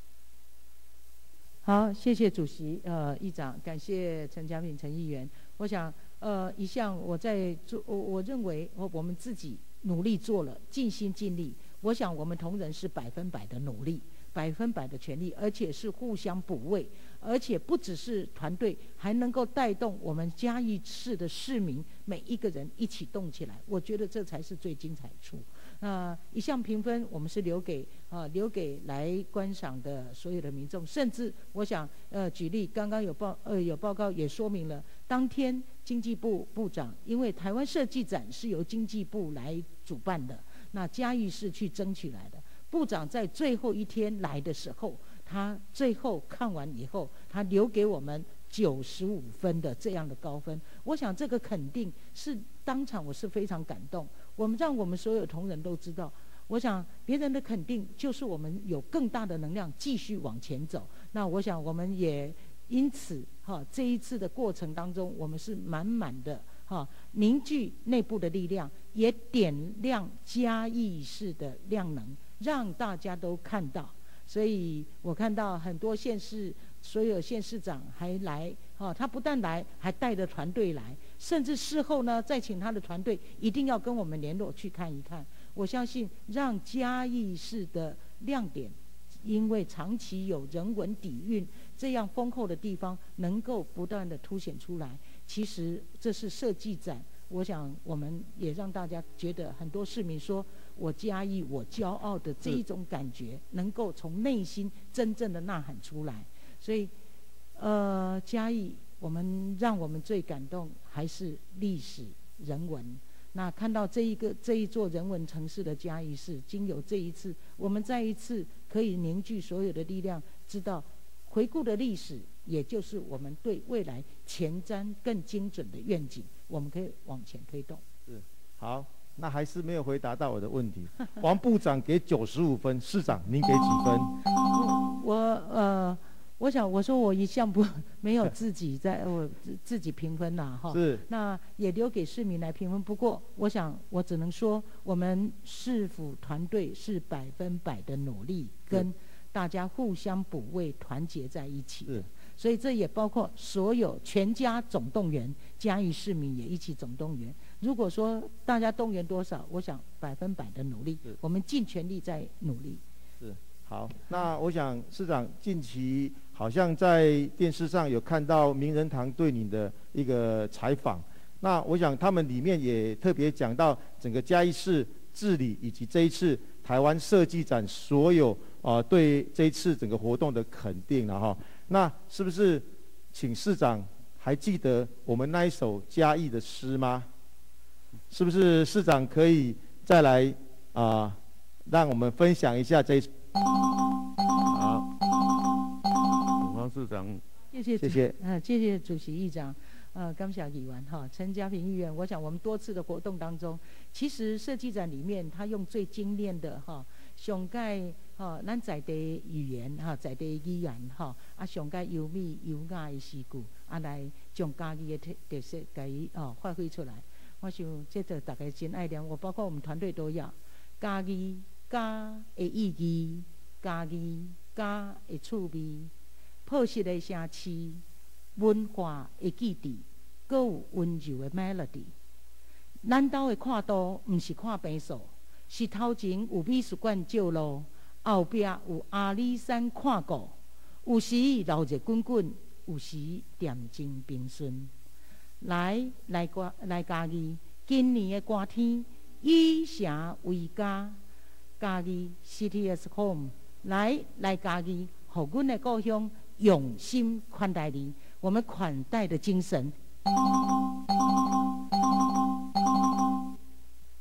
好，谢谢主席，呃，议长，感谢陈嘉平陈议员。我想，呃，一项我在做，我我认为我我们自己努力做了，尽心尽力。我想我们同仁是百分百的努力，百分百的全力，而且是互相补位，而且不只是团队，还能够带动我们嘉义市的市民每一个人一起动起来。我觉得这才是最精彩处。那、呃、一项评分，我们是留给啊、呃、留给来观赏的所有的民众，甚至我想呃举例，刚刚有报呃有报告也说明了，当天经济部部长因为台湾设计展是由经济部来主办的，那嘉义市去争取来的，部长在最后一天来的时候，他最后看完以后，他留给我们九十五分的这样的高分，我想这个肯定是当场我是非常感动。我们让我们所有同仁都知道，我想别人的肯定就是我们有更大的能量继续往前走。那我想我们也因此哈，这一次的过程当中，我们是满满的哈凝聚内部的力量，也点亮嘉义市的量能，让大家都看到。所以我看到很多县市所有县市长还来啊，他不但来，还带着团队来，甚至事后呢再请他的团队一定要跟我们联络去看一看。我相信让嘉义市的亮点，因为长期有人文底蕴这样丰厚的地方，能够不断的凸显出来。其实这是设计展，我想我们也让大家觉得，很多市民说我嘉义我骄傲的这一种感觉，能够从内心真正的呐喊出来。所以呃嘉义我们让我们最感动还是历史人文。那看到这一个这一座人文城市的嘉义市，经由这一次，我们再一次可以凝聚所有的力量，知道回顾的历史，也就是我们对未来前瞻更精准的愿景，我们可以往前推动。 是，好，那还是没有回答到我的问题。王部长给九十五分，市长您给几分？ 我呃。我想我说我一向不没有自己在我自自己评分呐哈， 是， 那也留给市民来评分。不过我想我只能说，我们市府团队是百分百的努力，跟大家互相补位，团结在一起的。所以这也包括所有全家总动员，嘉义市民也一起总动员。如果说大家动员多少，我想百分百的努力，我们尽全力在努力。 是。好，那我想市长近期好像在电视上有看到名人堂对你的一个采访，那我想他们里面也特别讲到整个嘉义市治理以及这一次台湾设计展所有啊、呃、对这一次整个活动的肯定了哈。那是不是请市长还记得我们那一首嘉义的诗吗？是不是市长可以再来啊、呃、让我们分享一下这一？ 好，王市长， 谢谢， 谢谢， 呃，谢谢主席议长，呃，感谢议员哈，陈嘉平议员，我想我们多次的活动当中，其实设计展里面，他用最精炼的哈，上盖哈，咱在地语言哈，在地语言哈，啊，上盖优美优雅的诗句，啊，来将嘉义的特特色给伊哦发挥出来。我想这个大家真爱念，我包括我们团队都要嘉义。家的意义，家己家的趣味，朴实的城市，文化的基地，阁有温柔的 melody。咱兜的看图，毋是看平数，是头前有美术馆照路，后壁有阿里山看顾，有时热热滚滚，有时恬静平顺。来来歌来嘉义，今年的寒天，以城为家。嘉义 City as Home， 来来嘉义，互阮的故乡用心款待你，我们款待的精神。呃，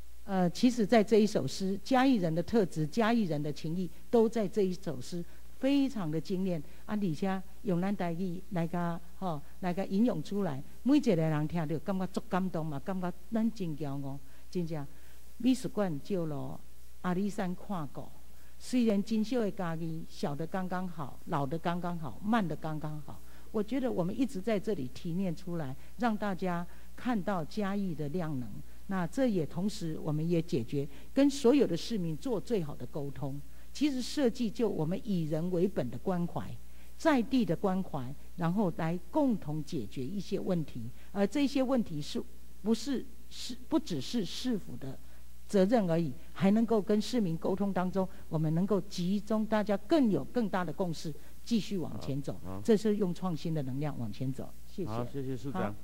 其实在这一首诗，嘉义人的特质、嘉义人的情谊，都在这一首诗非常的精炼。啊，而且用咱台语来甲吼来甲引用出来，每一个人听到感觉足感动嘛，感觉咱真骄傲，真正。美术馆照路，阿里山看过。虽然精秀的家己小的刚刚好，老的刚刚好，慢的刚刚好。我觉得我们一直在这里提炼出来，让大家看到嘉义的量能。那这也同时，我们也解决跟所有的市民做最好的沟通。其实设计就我们以人为本的关怀，在地的关怀，然后来共同解决一些问题。而这些问题是不是是不只是市府的责任而已，还能够跟市民沟通当中，我们能够集中大家更有更大的共识，继续往前走。这是用创新的能量往前走。谢谢。 好，谢谢市长。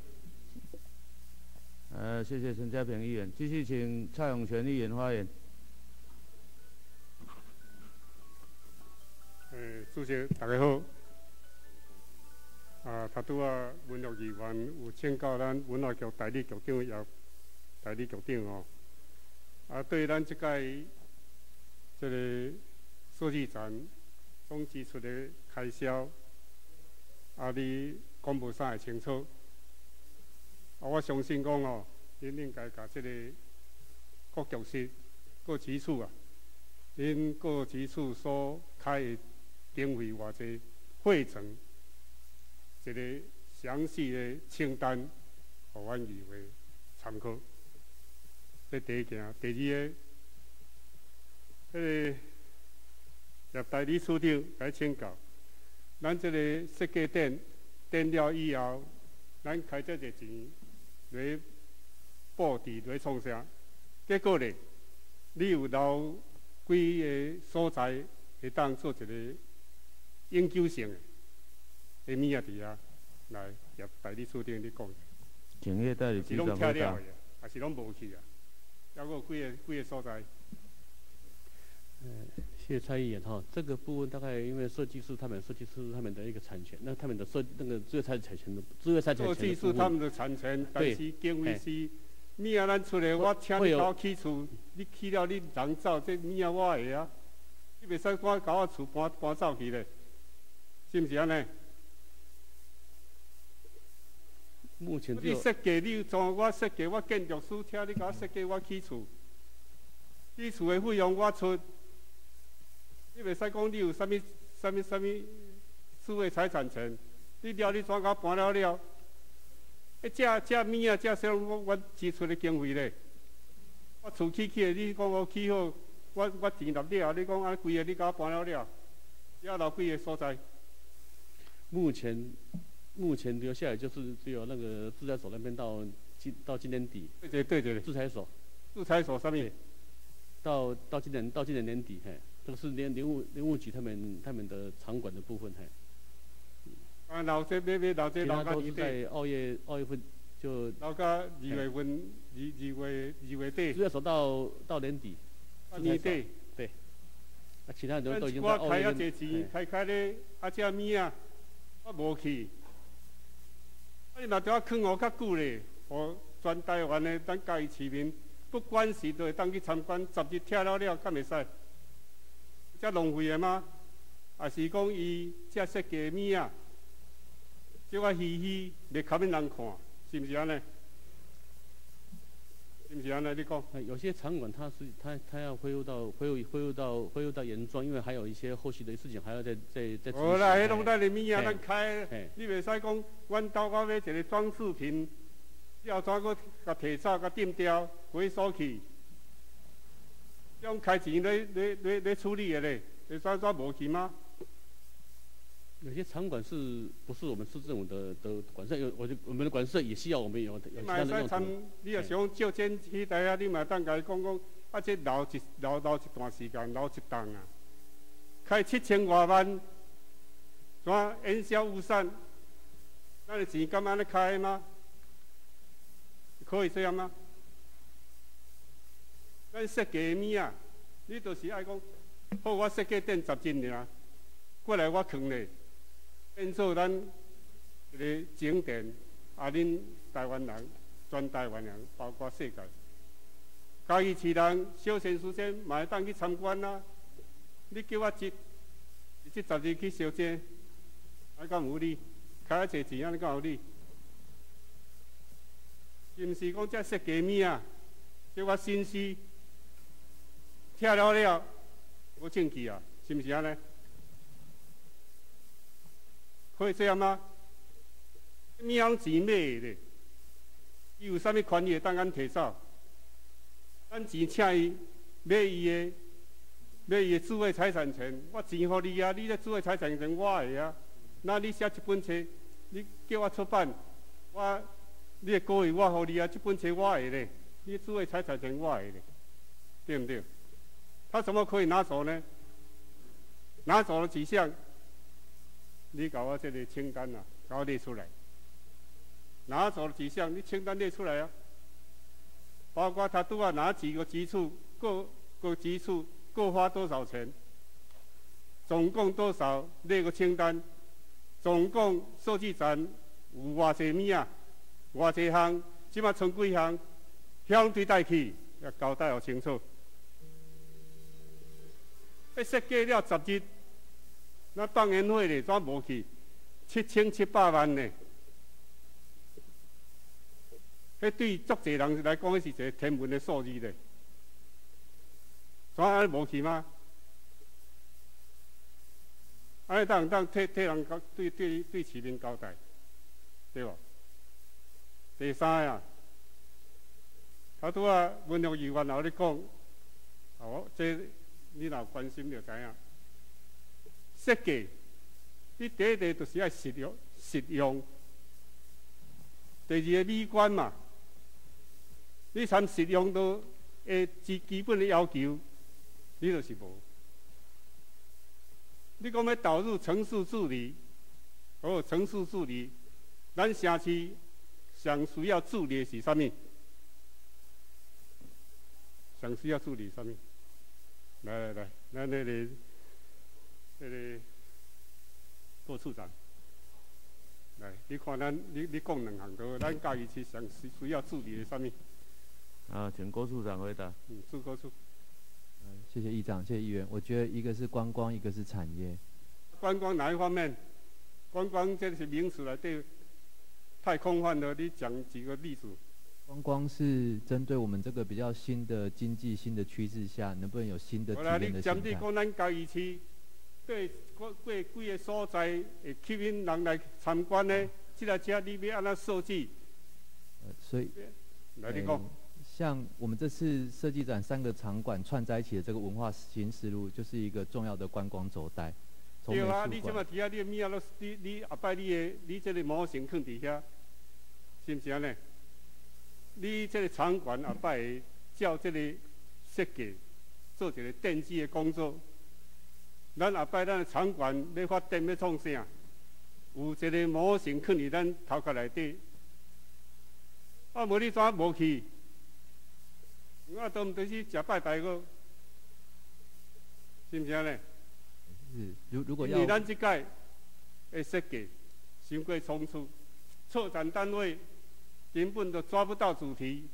呃，谢谢陈家平议员。继续请蔡永泉议员发言。 呃，主席大家好。啊，他拄啊，文乐议员有请教咱文化局代理局长也代理局长哦。啊，对咱即届这个设计展总支出的开销，啊，你公布啥会清楚？啊，我相信讲哦，恁应该甲即个各局室、各支处啊，恁各支处所开的经费偌济，汇成一个详细的清单，互阮议会参考。这第一件，第二个，迄个叶代理处长来请教，咱这个设计展展了以后，咱开这个钱来布置来创啥？结果呢，你有留几个所在会当做一个永久性的，下面啊伫遐来叶代理处长你讲。 请叶代理局长回答。还是拢无去啊？还有几个几个所在？ 呃，谢谢蔡议员哈。这个部分大概因为设计师他们设计师他们的一个产权，那他们的设那个智慧财产权的智慧财产权的部分。设计师他们的产权，但是经费是物啊，咱出来我请你到起厝，你起了你人走，这物啊我的啊，你袂使我搞我厝搬搬走去咧，是毋是安尼？目前你设计，你从我设计，我建筑师请你甲我设计，我起厝，起厝的费用我出。你袂使讲你有啥物、啥物、啥物智慧财产权，你了你怎甲搬了了？迄这这物啊，这些我我支出的经费咧，我厝起起的，你讲我起好，我我钱纳了，你讲安规个你甲我搬了了，要留几个所在？目前。目前留下来就是只有那个制裁所那边到今到今年底。对对对对。制裁所。制裁所上面。到到今年到今年年底，嘿，这个是联联务联务局他们他们的场馆的部分，嘿。啊，老这别别老这老家年底。在二月二月份就。老家二月份二二月二月底。制裁所到到年底。到年底。对。啊，其他人都已经在二月份。我开遐济钱，开开咧，啊，这物啊，我无去。啊！你若对我囥我较久咧，互全台湾的咱嘉义市民，不管是都会当去参观，十日拆了了，敢会使？遮浪费的吗？还是讲伊遮设计的物啊，叫我稀稀，袂吸引人看，是毋是安尼？是毋是安尼？你讲？有些场馆它是它它要恢复到恢复恢复到恢复到原状，因为还有一些后续的事情还要再再再。好啦，迄拢咱的物啊，咱开，你袂使讲，阮兜我要一个装饰品，要怎个甲提早甲定掉，回收去，用开钱来来来来处理的咧，会怎怎无去吗？有些场馆是不是我们市政府的的管设？有，我就我们的管设也需要我们有有其他的用途。你若想照监起台啊，你嘛当甲伊讲讲，啊，这留一留留一段时间，留一档啊，开七千外万，怎烟消雾散？咱的钱敢安尼开吗？可以这样吗？咱设计的物啊，你就是爱讲，好，我设计店十斤尔，过来我藏咧。变做咱一个景点，啊，恁台湾人、全台湾人，包括世界， 嘉义市人小仙书店嘛会当去参观啊。你叫我即即十日去小姐，啊，敢有理？开啊侪钱啊，你敢有理？是毋是讲这设计物啊？叫我新思，听了了，我正气啊，是毋是安尼？可以这样吗？物样钱买的，伊有啥物权利会当咱摕走？咱钱请伊买伊的。买伊的智慧财产权，我钱予你啊，你的智慧财产权我的啊。那你写一本册，你叫我出版，我你的稿语我予你啊，这本册我的咧，你的智慧财产权我的咧，对不对？他怎么可以拿走呢？拿走了几项，你搞我这个清单啊，搞我列出来。拿走了几项，你清单列出来啊。包括他都要哪几个局处，各个局处。各花多少钱？总共多少？列个清单。总共设计展有偌济物啊？偌济项？即马剩几项？向对带去，要交代好清楚。迄设计了十日，那办宴会咧，怎无去？七千七百万呢？迄对足济人来讲，迄是一个天文的数字咧。怎安尼无去吗？安尼当当替替人交对对对市民交代，对无？第三啊，头拄啊文化议员老咧讲，哦，这你若关心就知影。设计，你第一个就是要实用实用，第二个美观嘛，你参实用都诶基基本的要求。你就是无，你讲要导入城市治理，哦，城市治理，咱城市上需要治理的是啥物？上需要治理啥物？来来来，咱那个那个郭处长，来，你看咱你你讲两项都，咱嘉义市上需要治理的啥物？ 啊，请郭处长回答。 嗯，朱郭处。 谢谢议长，谢谢议员。我觉得一个是观光，一个是产业。 观光哪一方面？观光这是名词来对，太空泛了。你讲几个例子？ 观光是针对我们这个比较新的经济、新的趋势下，能不能有新的体验的心态？ 你针对讲咱嘉义市对过过几个所在会吸引人来参观呢？这个车你要安怎设计？ 呃，所以来你讲。 像我们这次设计展三个场馆串在一起的这个文化新思路，就是一个重要的观光轴带。 对啊，你即马伫遐，你物啊，你你后摆你的你这个模型放伫遐，是毋是安尼？你这个场馆后摆会照这个设计做一个奠基的工作。咱后摆咱的场馆要发展要创啥？有一个模型放伫咱头壳内底。啊，无你怎无去？我都毋对去食拜拜个，是毋是安尼？ 是，如如果要， 因为咱即届的设计伤过冲突，策展单位根本都抓不到主题。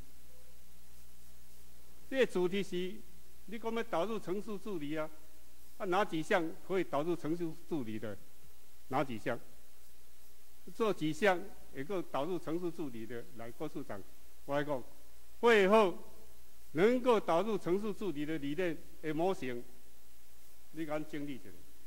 这个主题是，你讲要导入城市治理啊，啊哪几项可以导入城市治理的？哪几项？做几项能够导入城市治理的？来，郭处长，我来讲，会后。能够导入城市治理的理念的模型，你敢整理一下？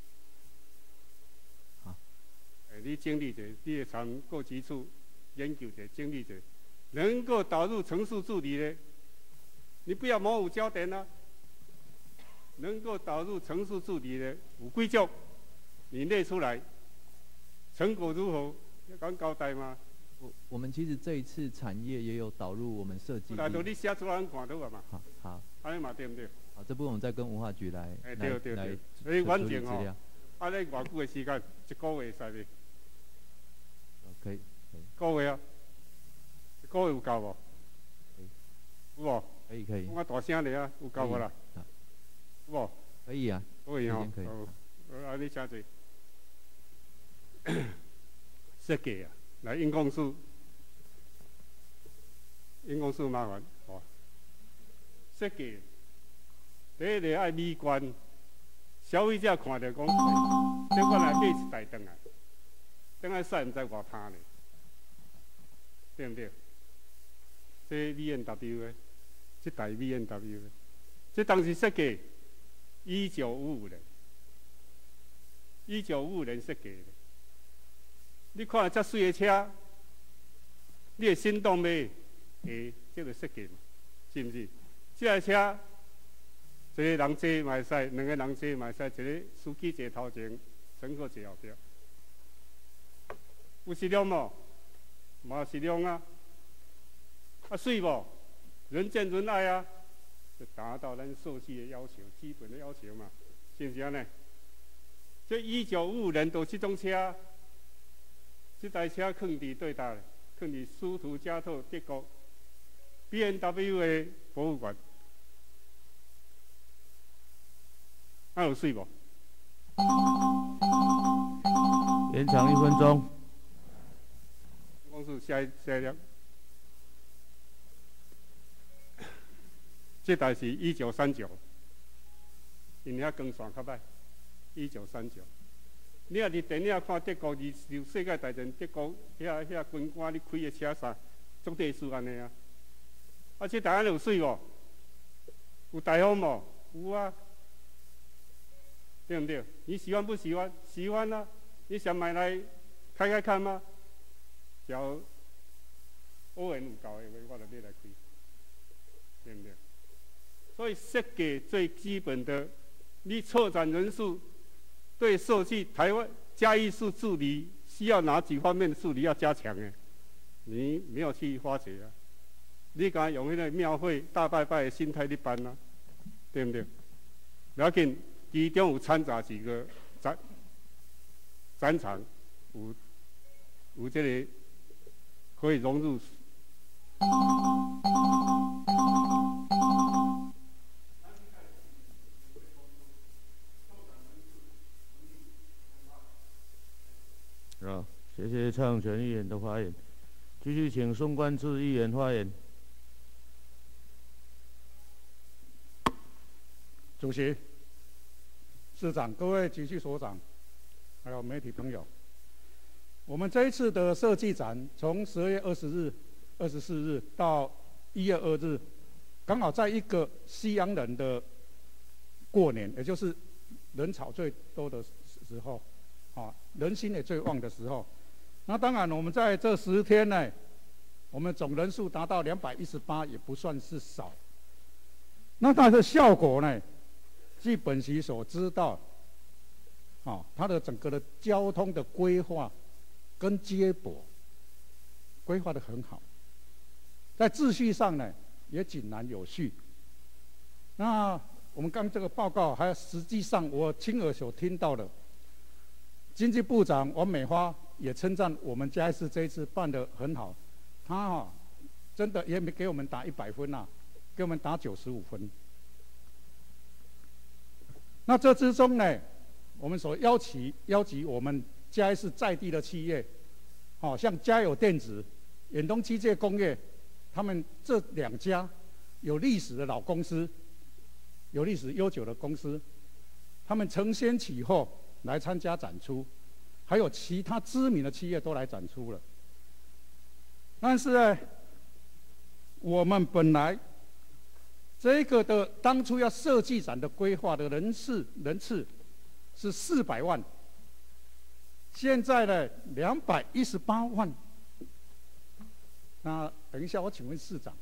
好， 诶，你整理一下，你会参各局处研究一下，整理一下，能够导入城市治理的，你不要模糊焦点啊。能够导入城市治理的有几种，你列出来，成果如何？要敢交代吗？ 我我们其实这一次产业也有导入我们设计。 来，都你写出来，咱看到嘛。 好，好。 安尼嘛对不对？ 好，这部分我们再跟文化局来哎， 来对对来对。你完整哦。 啊，你偌久的时间？一个月使未？ 可以，可以。 一个月啊？一个月有够无？ 可以。 有无？ 可以可以。 我大声点啊，有够无啦？有无？ 可以啊。 可以吼。 可以。 好，啊，你写者。设计啊，来因公司。因公司麻烦，哦， 设计，第一个爱美观，消费者看到讲，这款来买一台灯来，灯来晒唔知偌摊咧，对唔对？这 B M W 的，这台 B M W 的，这当时设计一九五五年，一九五五年设计的。你看遮水的车，你会心动买？诶，这个设计嘛，是毋是？这台车，一个人坐嘛会使，两个人坐嘛会使，一个司机坐头前，乘客坐后壁。有实用无？嘛实用啊！啊，水无？人见人爱啊，就达到咱设计的要求，基本的要求嘛，是毋是安尼？这一九五五年都这种车，这台车放伫对搭，放伫斯图加特德国 B M W 的博物馆，啊有水无？ 延长一分钟。 光是下一下一辆，这台是一九三九，因遐光线较歹。一九三九，你若伫电影看德国二次世界大战，德国遐遐军官你开的车啥，足地数安尼啊。啊，这台湾有水无？有台风无？有啊，对不对？你喜欢不喜欢？喜欢啊！你想买来开开看吗？只要欧元有够的话，我就买来开，对不对？所以设计最基本的，你策展人数。对设计台湾嘉义市治理需要哪几方面的处理要加强的？你没有去发掘啊！你敢用那个庙会大拜拜的心态去办啊？对不对？不要紧，其中有掺杂几个展展场，有有这个可以融入。 好，谢谢蔡永全议员的发言。继续请宋冠志议员发言。 主席、市长、各位局区所长，还有媒体朋友，我们这一次的设计展，从十二月二十日、二十四日到一月二日，刚好在一个西洋人的过年，也就是人潮最多的时候。啊，人心也最旺的时候，那当然我们在这十天呢，我们总人数达到两百一十八，也不算是少。那它的效果呢，据本席所知道，啊，它的整个的交通的规划跟接驳规划得很好，在秩序上呢也井然有序。那我们刚这个报告，还有实际上我亲耳所听到的。经济部长王美花也称赞我们嘉义市这一次办得很好，他哈、啊、真的也没给我们打一百分呐、啊，给我们打九十五分。那这之中呢，我们所邀请邀集我们嘉义市在地的企业，好、哦、像嘉友电子、远东机械工业，他们这两家有历史的老公司，有历史悠久的公司，他们承先启后。来参加展出，还有其他知名的企业都来展出了。但是呢，我们本来这个的当初要设计展的规划的人次人次是四百万，现在呢两百一十八万。那等一下，我请问市长，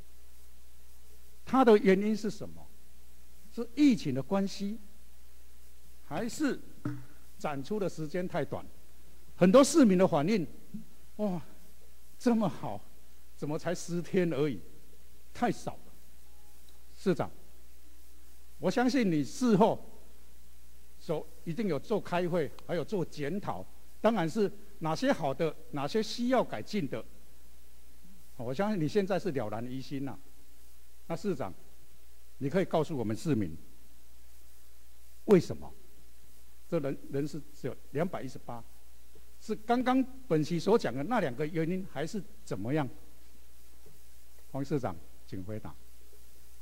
它的原因是什么？是疫情的关系？还是展出的时间太短，很多市民的反应，哇，这么好，怎么才十天而已，太少了。市长，我相信你事后所一定有做开会，还有做检讨，当然是哪些好的，哪些需要改进的。我相信你现在是了然于心呐、啊。那市长，你可以告诉我们市民，为什么？这人人是只有两百一十八，是刚刚本席所讲的那两个原因，还是怎么样？黄市长，请回答。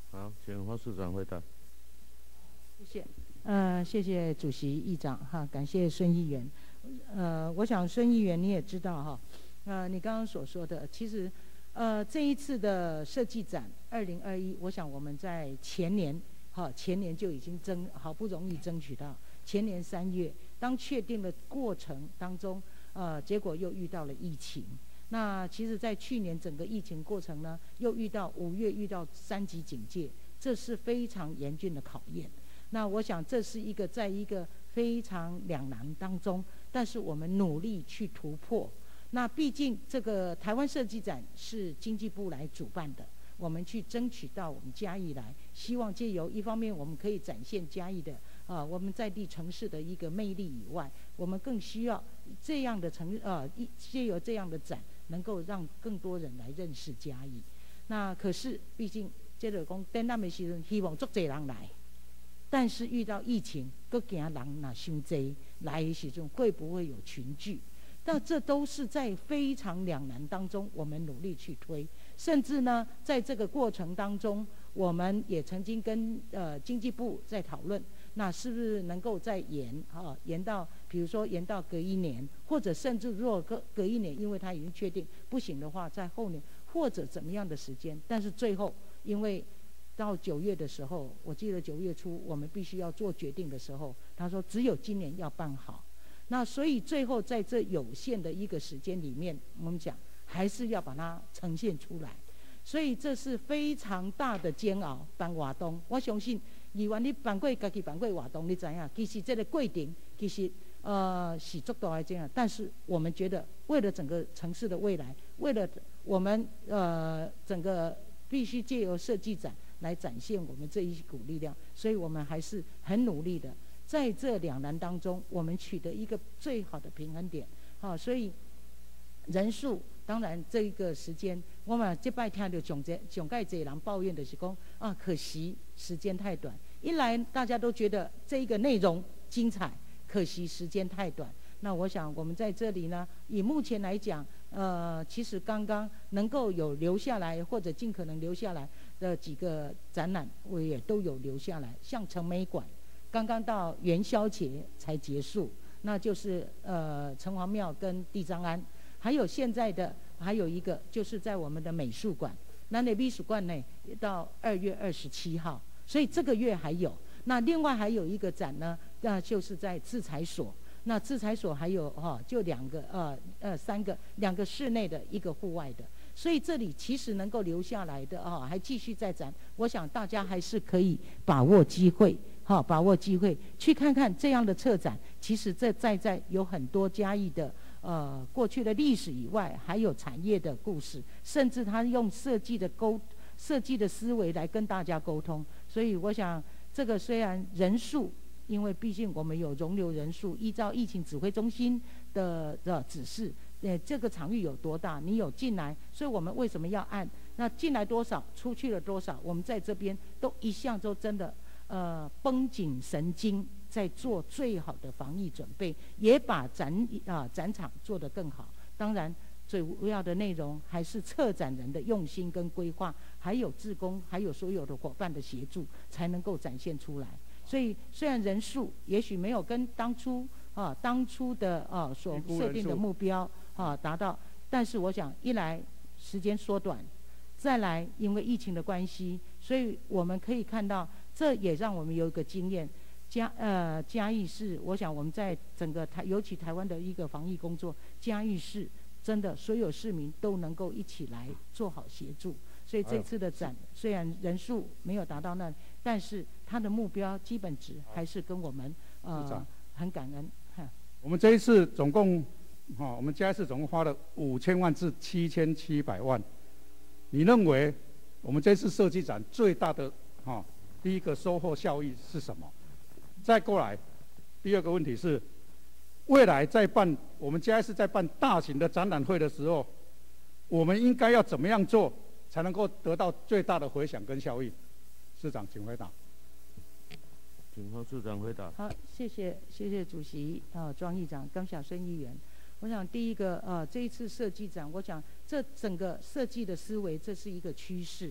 好，请黄市长回答。 谢谢。呃，谢谢主席、议长哈，感谢孙议员。呃，我想孙议员你也知道哈，呃，你刚刚所说的，其实，呃，这一次的设计展二零二一，我想我们在前年哈，前年就已经争好不容易争取到，前年三月，当确定的过程当中，呃，结果又遇到了疫情。那其实，在去年整个疫情过程呢，又遇到五月遇到三级警戒，这是非常严峻的考验。那我想这是一个在一个非常两难当中，但是我们努力去突破。那毕竟这个台湾设计展是经济部来主办的，我们去争取到我们嘉义来，希望借由一方面我们可以展现嘉义的啊、呃、我们在地城市的一个魅力以外，我们更需要这样的城呃一借由这样的展，能够让更多人来认识嘉义。那可是毕竟这个讲展览的时候，希望足多人来。但是遇到疫情，搁惊人那伤济，来的时候会不会有群聚？那这都是在非常两难当中，我们努力去推。甚至呢，在这个过程当中，我们也曾经跟呃经济部在讨论，那是不是能够再延啊，延到比如说延到隔一年，或者甚至如果隔隔一年，因为他已经确定不行的话，在后年或者怎么样的时间？但是最后因为到九月的时候，我记得九月初我们必须要做决定的时候，他说只有今年要办好。那所以最后在这有限的一个时间里面，我们讲还是要把它呈现出来。所以这是非常大的煎熬。办活动，我相信议员你办过家己办过活动，你知影其实这个过程其实呃是足大的煎熬。但是我们觉得，为了整个城市的未来，为了我们呃整个必须借由设计展来展现我们这一股力量，所以我们还是很努力的，在这两难当中，我们取得一个最好的平衡点。好、哦，所以人数当然这个时间，我们这摆听到上这上盖这人抱怨的是讲啊，可惜时间太短。一来大家都觉得这一个内容精彩，可惜时间太短。那我想我们在这里呢，以目前来讲，呃，其实刚刚能够有留下来或者尽可能留下来的几个展览，我也都有留下来。像成美馆，刚刚到元宵节才结束，那就是呃城隍庙跟地藏庵，还有现在的还有一个就是在我们的美术馆，那那美术馆呢到二月二十七号，所以这个月还有。那另外还有一个展呢，那就是在制裁所。那制裁所还有哈、哦，就两个呃呃三个，两个室内的，一个户外的，所以这里其实能够留下来的啊、哦，还继续在展。我想大家还是可以把握机会，哈、哦，把握机会去看看这样的策展。其实这在在有很多嘉义的呃过去的历史以外，还有产业的故事，甚至他用设计的沟设计的思维来跟大家沟通。所以我想，这个虽然人数。因为毕竟我们有容留人数，依照疫情指挥中心的的指示，呃，这个场域有多大，你有进来，所以我们为什么要按？那进来多少，出去了多少，我们在这边都一向都真的呃绷紧神经，在做最好的防疫准备，也把展啊、呃、展场做得更好。当然，最主要的内容还是策展人的用心跟规划，还有志工，还有所有的伙伴的协助，才能够展现出来。所以虽然人数也许没有跟当初啊当初的啊所设定的目标啊达到，但是我想一来时间缩短，再来因为疫情的关系，所以我们可以看到，这也让我们有一个经验。嘉呃嘉义市，我想我们在整个台，尤其台湾的一个防疫工作，嘉义市真的所有市民都能够一起来做好协助。所以这次的展虽然人数没有达到那，但是它的目标基本值还是跟我们呃很感恩。 我们这一次总共，哈、哦，我们嘉义市总共花了五千万至七千七百万。你认为我们这次设计展最大的哈、哦、第一个收获效益是什么？再过来，第二个问题是，未来在办我们嘉义市在办大型的展览会的时候，我们应该要怎么样做？才能够得到最大的回响跟效益。市长，请回答。 请黄市长回答。 好，谢谢谢谢主席啊，庄议长、刚小生议员。我想第一个呃，这一次设计展，我想这整个设计的思维，这是一个趋势。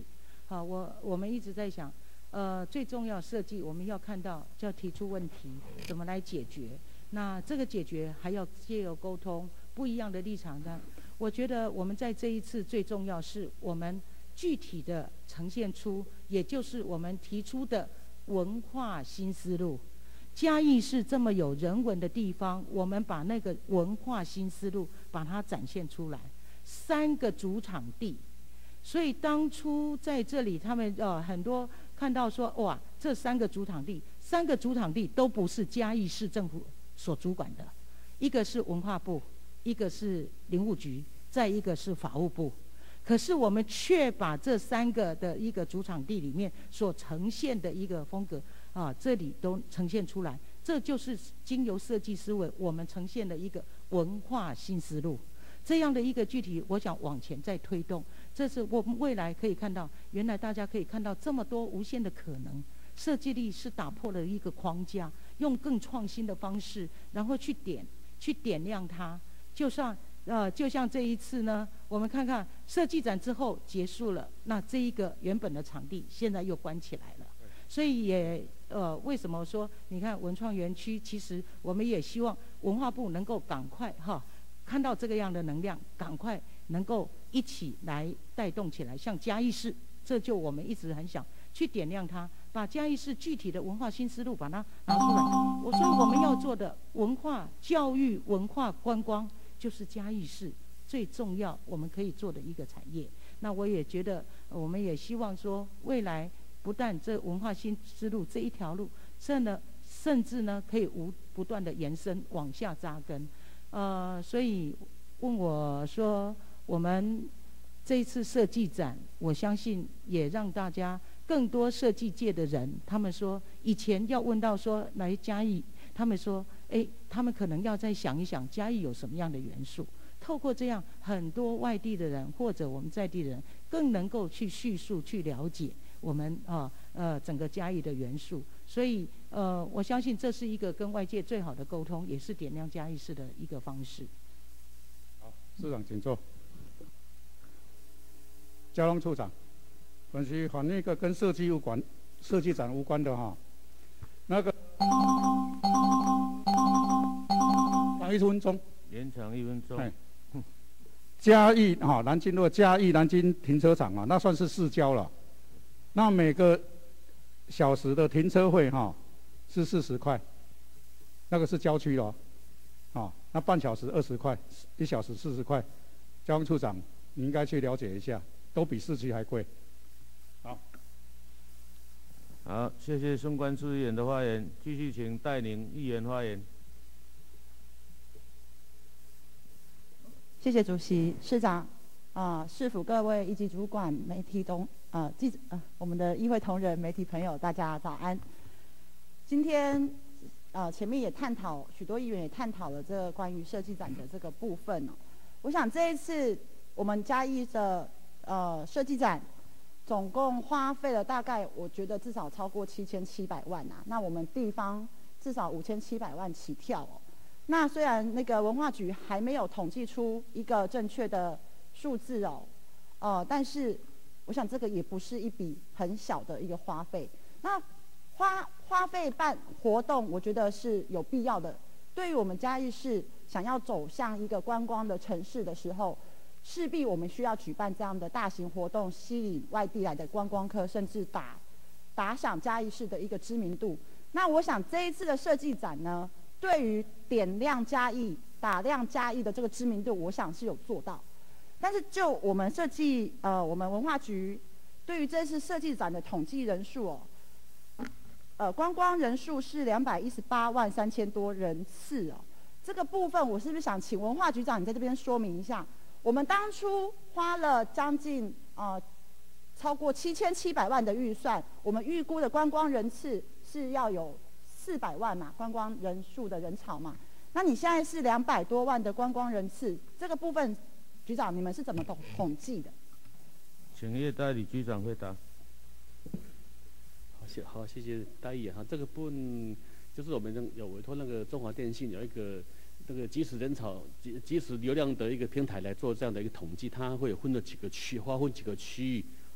好，我我们一直在想，呃，最重要设计我们要看到，就要提出问题，怎么来解决。那这个解决还要借由沟通，不一样的立场呢。我觉得我们在这一次最重要是我们具体的呈现出，也就是我们提出的文化新思路。嘉义是这么有人文的地方，我们把那个文化新思路把它展现出来。三个主场地，所以当初在这里，他们呃很多看到说，哇，这三个主场地，三个主场地都不是嘉义市政府所主管的，一个是文化部，一个是林务局，再一个是法务部。可是我们却把这三个的一个主场地里面所呈现的一个风格啊，这里都呈现出来，这就是经由设计思维我们呈现的一个文化新思路。这样的一个具体，我想往前再推动，这是我们未来可以看到，原来大家可以看到这么多无限的可能。设计力是打破了一个框架，用更创新的方式，然后去点去点亮它，就像。呃，就像这一次呢，我们看看设计展之后结束了，那这一个原本的场地现在又关起来了，所以也呃，为什么说你看文创园区，其实我们也希望文化部能够赶快哈，看到这个样的能量，赶快能够一起来带动起来，像嘉义市，这就我们一直很想去点亮它，把嘉义市具体的文化新思路把它拿出来。我说我们要做的文化教育、文化观光。就是嘉义市最重要我们可以做的一个产业。那我也觉得，我们也希望说，未来不但这文化新思路这一条路，甚呢，甚至呢可以无不断的延伸往下扎根。呃，所以问我说，我们这一次设计展，我相信也让大家更多设计界的人，他们说以前要问到说来嘉义，他们说。哎，他们可能要再想一想嘉义有什么样的元素，透过这样很多外地的人或者我们在地人更能够去叙述、去了解我们啊呃整个嘉义的元素。所以呃，我相信这是一个跟外界最好的沟通，也是点亮嘉义市的一个方式。 好，市长请坐。交通处长，本席反映一个跟设计有关、设计展无关的哈，那个。一分钟， 延长一分钟。 嘉义哈，南京路嘉义南京停车场啊，那算是市郊了。那每个小时的停车费哈是四十块，那个是郊区了，啊，那半小时二十块，一小时四十块。交通处长，你应该去了解一下，都比市区还贵。好， 好，谢谢孙官志议员的发言，继续请戴宁议员发言。 谢谢主席、市长、啊、呃、市府各位一级主管、媒体同啊记者啊我们的议会同仁、媒体朋友，大家早安。今天啊、呃、前面也探讨，许多议员也探讨了这个关于设计展的这个部分哦。我想这一次我们嘉义的呃设计展，总共花费了大概，我觉得至少超过七千七百万啊。那我们地方至少五千七百万起跳哦。那虽然那个文化局还没有统计出一个正确的数字哦，呃，但是我想这个也不是一笔很小的一个花费。那花花费办活动，我觉得是有必要的。对于我们嘉义市想要走向一个观光的城市的时候，势必我们需要举办这样的大型活动，吸引外地来的观光客，甚至打打响嘉义市的一个知名度。那我想这一次的设计展呢，对于点亮嘉义、打亮嘉义的这个知名度，我想是有做到。但是就我们设计，呃，我们文化局对于这次设计展的统计人数哦，呃，观光人数是两百一十八万三千多人次哦。这个部分，我是不是想请文化局长你在这边说明一下？我们当初花了将近呃超过七千七百万的预算，我们预估的观光人次是要有四百万嘛，观光人数的人潮嘛。那你现在是两百多万的观光人次，这个部分，局长你们是怎么统统计的？ 请叶代理局长回答。 好，谢好，谢谢大议员哈。这个部分就是我们有委托那个中华电信有一个那个即时人潮、即即时流量的一个平台来做这样的一个统计，它会有分了几个区，划分几个区域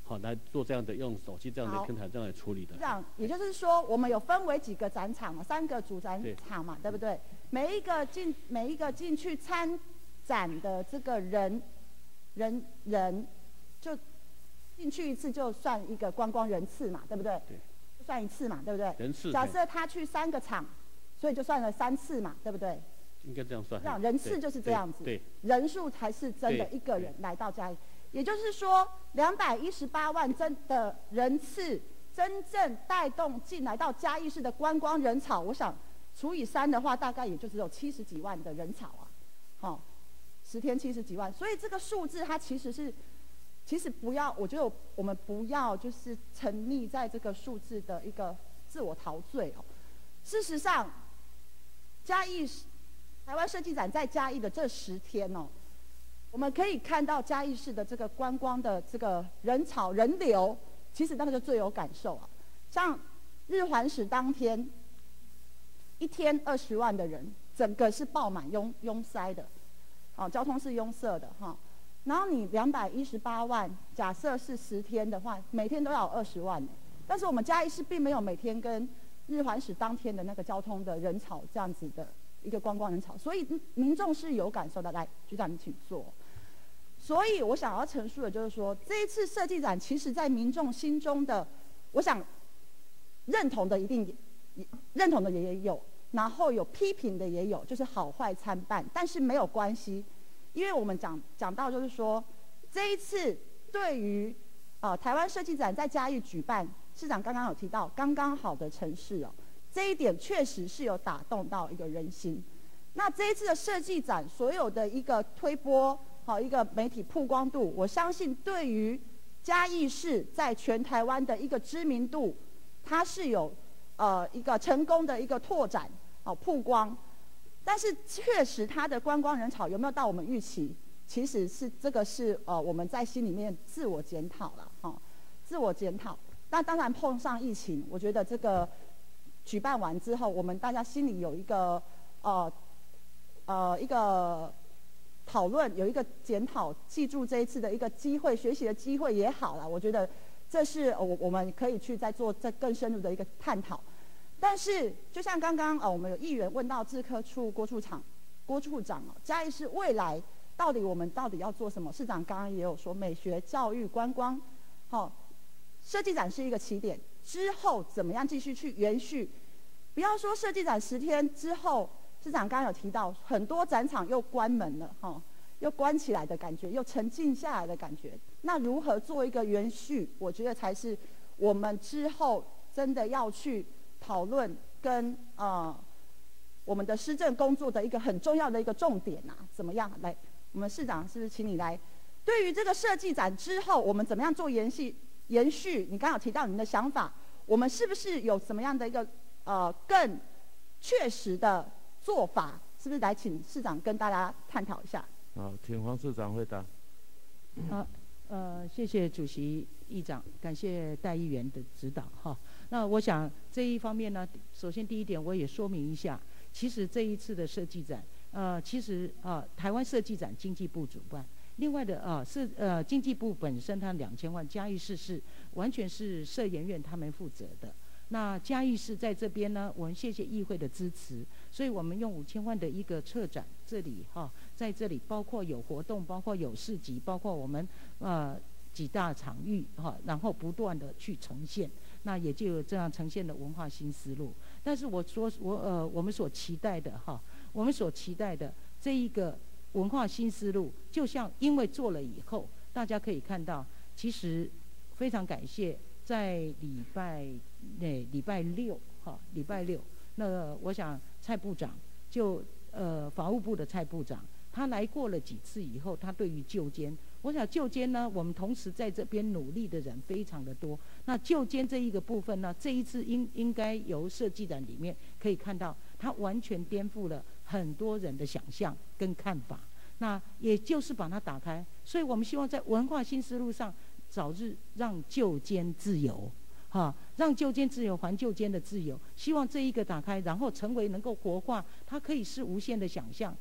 好来做这样的用手机这样的跟台这样来处理的。 这样，也就是说，我们有分为几个展场嘛，三个主展场嘛， 对, 对不对？每一个进每一个进去参展的这个人，人人就进去一次就算一个观光人次嘛，对不对？ 对， 就算一次嘛，对不对？ 人次。 假设他去三个场，所以就算了三次嘛，对不对？ 应该这样算。 这样人次就是这样子， 对，对人数才是真的一个人来到嘉义。也就是说，两百一十八万真的人次真正带动进来到嘉义市的观光人潮，我想除以三的话，大概也就只有七十几万的人潮啊，好、哦，十天七十几万，所以这个数字它其实是，其实不要，我觉得我们不要就是沉溺在这个数字的一个自我陶醉哦。事实上，嘉义台湾设计展在嘉义的这十天哦。我们可以看到嘉义市的这个观光的这个人潮人流，其实那个就最有感受啊。像日环食当天，一天二十万的人，整个是爆满拥拥塞的，哦，交通是拥塞的哈。然后你两百一十八万，假设是十天的话，每天都要二十万。但是我们嘉义市并没有每天跟日环食当天的那个交通的人潮这样子的一个观光人潮，所以民众是有感受的。来，局长你请坐。所以我想要陈述的就是说，这一次设计展，其实在民众心中的，我想认同的一定认同的也有，然后有批评的也有，就是好坏参半。但是没有关系，因为我们讲讲到就是说，这一次对于呃台湾设计展在嘉义举办，市长刚刚有提到刚刚好的城市哦，这一点确实是有打动到一个人心。那这一次的设计展，所有的一个推播。好，一个媒体曝光度，我相信对于嘉义市在全台湾的一个知名度，它是有呃一个成功的一个拓展，好曝光。但是确实它的观光人潮有没有到我们预期？其实是这个是呃我们在心里面自我检讨了，哈、哦，自我检讨。那当然碰上疫情，我觉得这个举办完之后，我们大家心里有一个呃呃一个。讨论有一个检讨，记住这一次的一个机会，学习的机会也好了。我觉得这是我我们可以去再做再更深入的一个探讨。但是就像刚刚呃我们有议员问到自科处郭处长，郭处长哦，嘉义市未来到底我们到底要做什么？市长刚刚也有说，美学、教育、观光，好、哦，设计展是一个起点，之后怎么样继续去延续？不要说设计展十天之后。市长刚刚有提到，很多展场又关门了，哈、哦，又关起来的感觉，又沉静下来的感觉。那如何做一个延续？我觉得才是我们之后真的要去讨论跟呃我们的施政工作的一个很重要的一个重点啊。怎么样？来，我们市长是不是请你来？对于这个设计展之后，我们怎么样做延续？延续？你刚刚有提到您的想法，我们是不是有什么样的一个呃更确实的？做法是不是来请市长跟大家探讨一下？ 好，请黄市长回答。 好，呃，谢谢主席、议长，感谢戴议员的指导哈。那我想这一方面呢，首先第一点我也说明一下，其实这一次的设计展，呃，其实啊、呃，台湾设计展经济部主办，另外的啊是呃经济部本身它两千万，嘉义市是完全是社研院他们负责的。那嘉义市在这边呢，我们谢谢议会的支持，所以我们用五千万的一个策展，这里哈，在这里包括有活动，包括有市集，包括我们呃几大场域哈，然后不断的去呈现，那也就有这样呈现的文化新思路。但是我说我呃我们所期待的哈，我们所期待的这一个文化新思路，就像因为做了以后，大家可以看到，其实非常感谢在礼拜。那礼拜六哈，礼拜六，那我想蔡部长就呃法务部的蔡部长，他来过了几次以后，他对于就监，我想就监呢，我们同时在这边努力的人非常的多。那就监这一个部分呢，这一次应应该由设计展里面可以看到，它完全颠覆了很多人的想象跟看法。那也就是把它打开，所以我们希望在文化新思路上，早日让就监自由。哈，让就监自由还就监的自由，希望这一个打开，然后成为能够活化，它可以是无限的想象。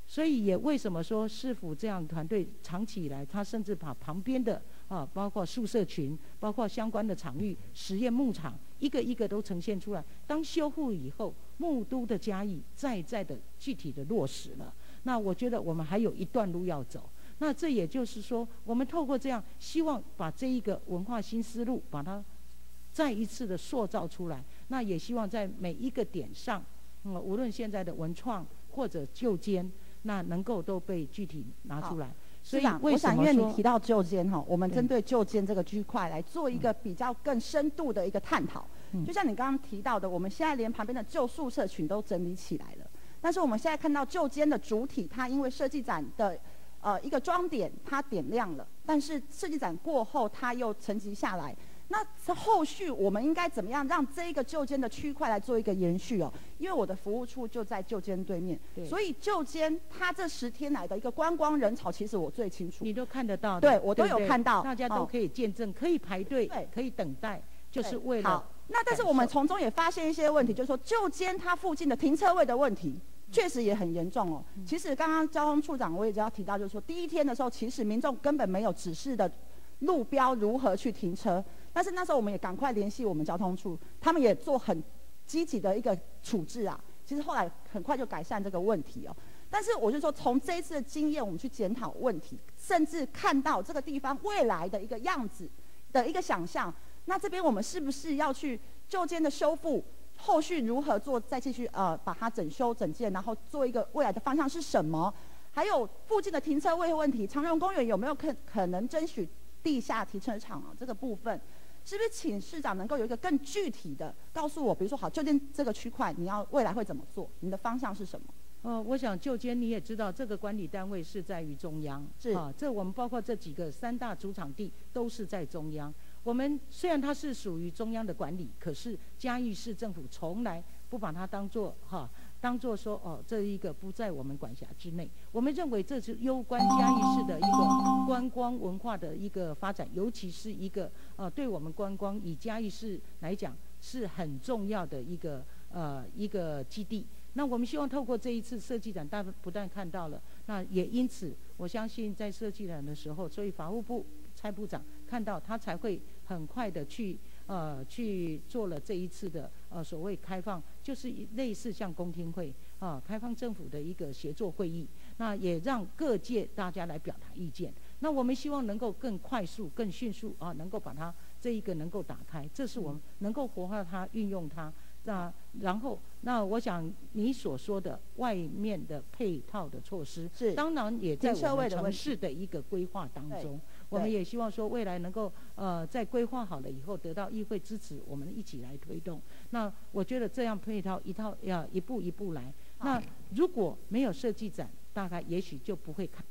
所以也为什么说市府这样团队长期以来，他甚至把旁边的啊，包括宿舍群，包括相关的场域、实验牧场，一个一个都呈现出来。当修复以后，木都的嘉义再再的具体的落实了。那我觉得我们还有一段路要走。那这也就是说，我们透过这样，希望把这一个文化新思路，把它再一次的塑造出来。那也希望在每一个点上，嗯，无论现在的文创或者旧监，那能够都被具体拿出来。所以为我想，因为什么说你提到旧监哈，我们针对旧监这个区块来做一个比较更深度的一个探讨。 嗯就像你刚刚提到的，我们现在连旁边的旧宿舍群都整理起来了，但是我们现在看到旧监的主体，它因为设计展的呃一个装点，它点亮了，但是设计展过后，它又沉积下来。那后续我们应该怎么样让这一个旧监的区块来做一个延续哦？因为我的服务处就在旧监对面， 对所以旧监它这十天来的一个观光人潮，其实我最清楚。 你都看得到的， 对我都不对有看到， 大家都可以见证，可以排队，可以等待，就是为了。 好，那但是我们从中也发现一些问题，就是说旧监它附近的停车位的问题，确实也很严重哦。其实刚刚交通处长我也只要提到，就是说第一天的时候，其实民众根本没有指示的路标如何去停车，但是那时候我们也赶快联系我们交通处，他们也做很积极的一个处置啊。其实后来很快就改善这个问题哦。但是我就说，从这一次的经验，我们去检讨问题，甚至看到这个地方未来的一个样子的一个想象。那这边我们是不是要去旧监的修复？后续如何做？再继续呃把它整修整建，然后做一个未来的方向是什么？还有附近的停车位问题，长荣公园有没有可可能争取地下停车场啊？这个部分，是不是请市长能够有一个更具体的告诉我？比如说，好，旧监这个区块，你要未来会怎么做？你的方向是什么？ 呃，我想旧监你也知道，这个管理单位是在于中央， 是啊，这我们包括这几个三大主场地都是在中央。我们虽然它是属于中央的管理，可是嘉义市政府从来不把它当做哈，当做说哦，这一个不在我们管辖之内。我们认为这是攸关嘉义市的一个观光文化的一个发展，尤其是一个呃，对我们观光以嘉义市来讲是很重要的一个呃一个基地。那我们希望透过这一次设计展，大家不但看到了，那也因此我相信在设计展的时候，所以法务部蔡部长看到他才会很快的去呃去做了这一次的呃所谓开放，就是类似像公听会啊、呃、开放政府的一个协作会议，那也让各界大家来表达意见。那我们希望能够更快速、更迅速啊，能够把它这一个能够打开，这是我们能够活化它、运用它。那然后，那我想你所说的外面的配套的措施， 是当然也在我们城市的一个规划当中。我们也希望说未来能够呃在规划好了以后得到议会支持，我们一起来推动。那我觉得这样配套一套要一步一步来。那如果没有设计展，大概也许就不会看。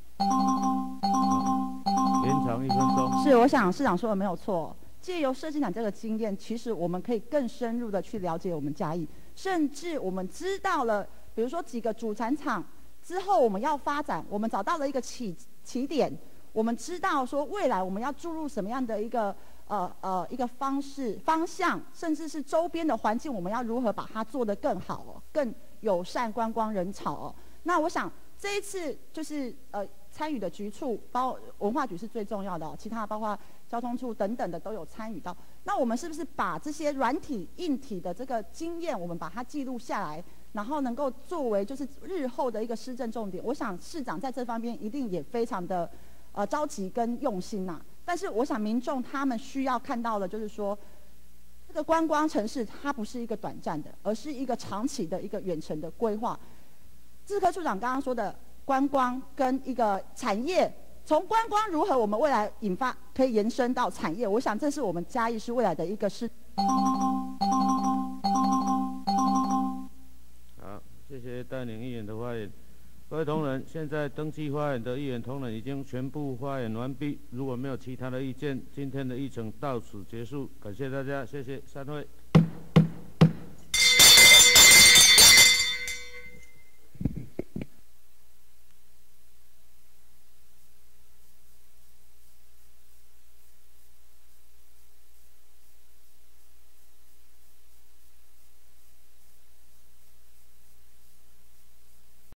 延长一分钟。 是，我想市长说的没有错。借由设计展这个经验，其实我们可以更深入的去了解我们嘉义，甚至我们知道了，比如说几个主产厂之后我们要发展，我们找到了一个起起点，我们知道说未来我们要注入什么样的一个呃呃一个方式方向，甚至是周边的环境，我们要如何把它做得更好哦，更友善观光人潮哦。那我想这一次就是呃参与的局处，包文化局是最重要的哦，其他包括交通处等等的都有参与到。那我们是不是把这些软体、硬体的这个经验，我们把它记录下来，然后能够作为就是日后的一个施政重点？我想市长在这方面一定也非常的呃着急跟用心呐、啊。但是我想民众他们需要看到的就是说，这个观光城市它不是一个短暂的，而是一个长期的一个远程的规划。志科处长刚刚说的观光跟一个产业。从观光如何，我们未来引发可以延伸到产业，我想这是我们嘉义市未来的一个是。 好，谢谢带领议员的发言。各位同仁，现在登记发言的议员同仁已经全部发言完毕，如果没有其他的意见，今天的议程到此结束，感谢大家，谢谢，散会。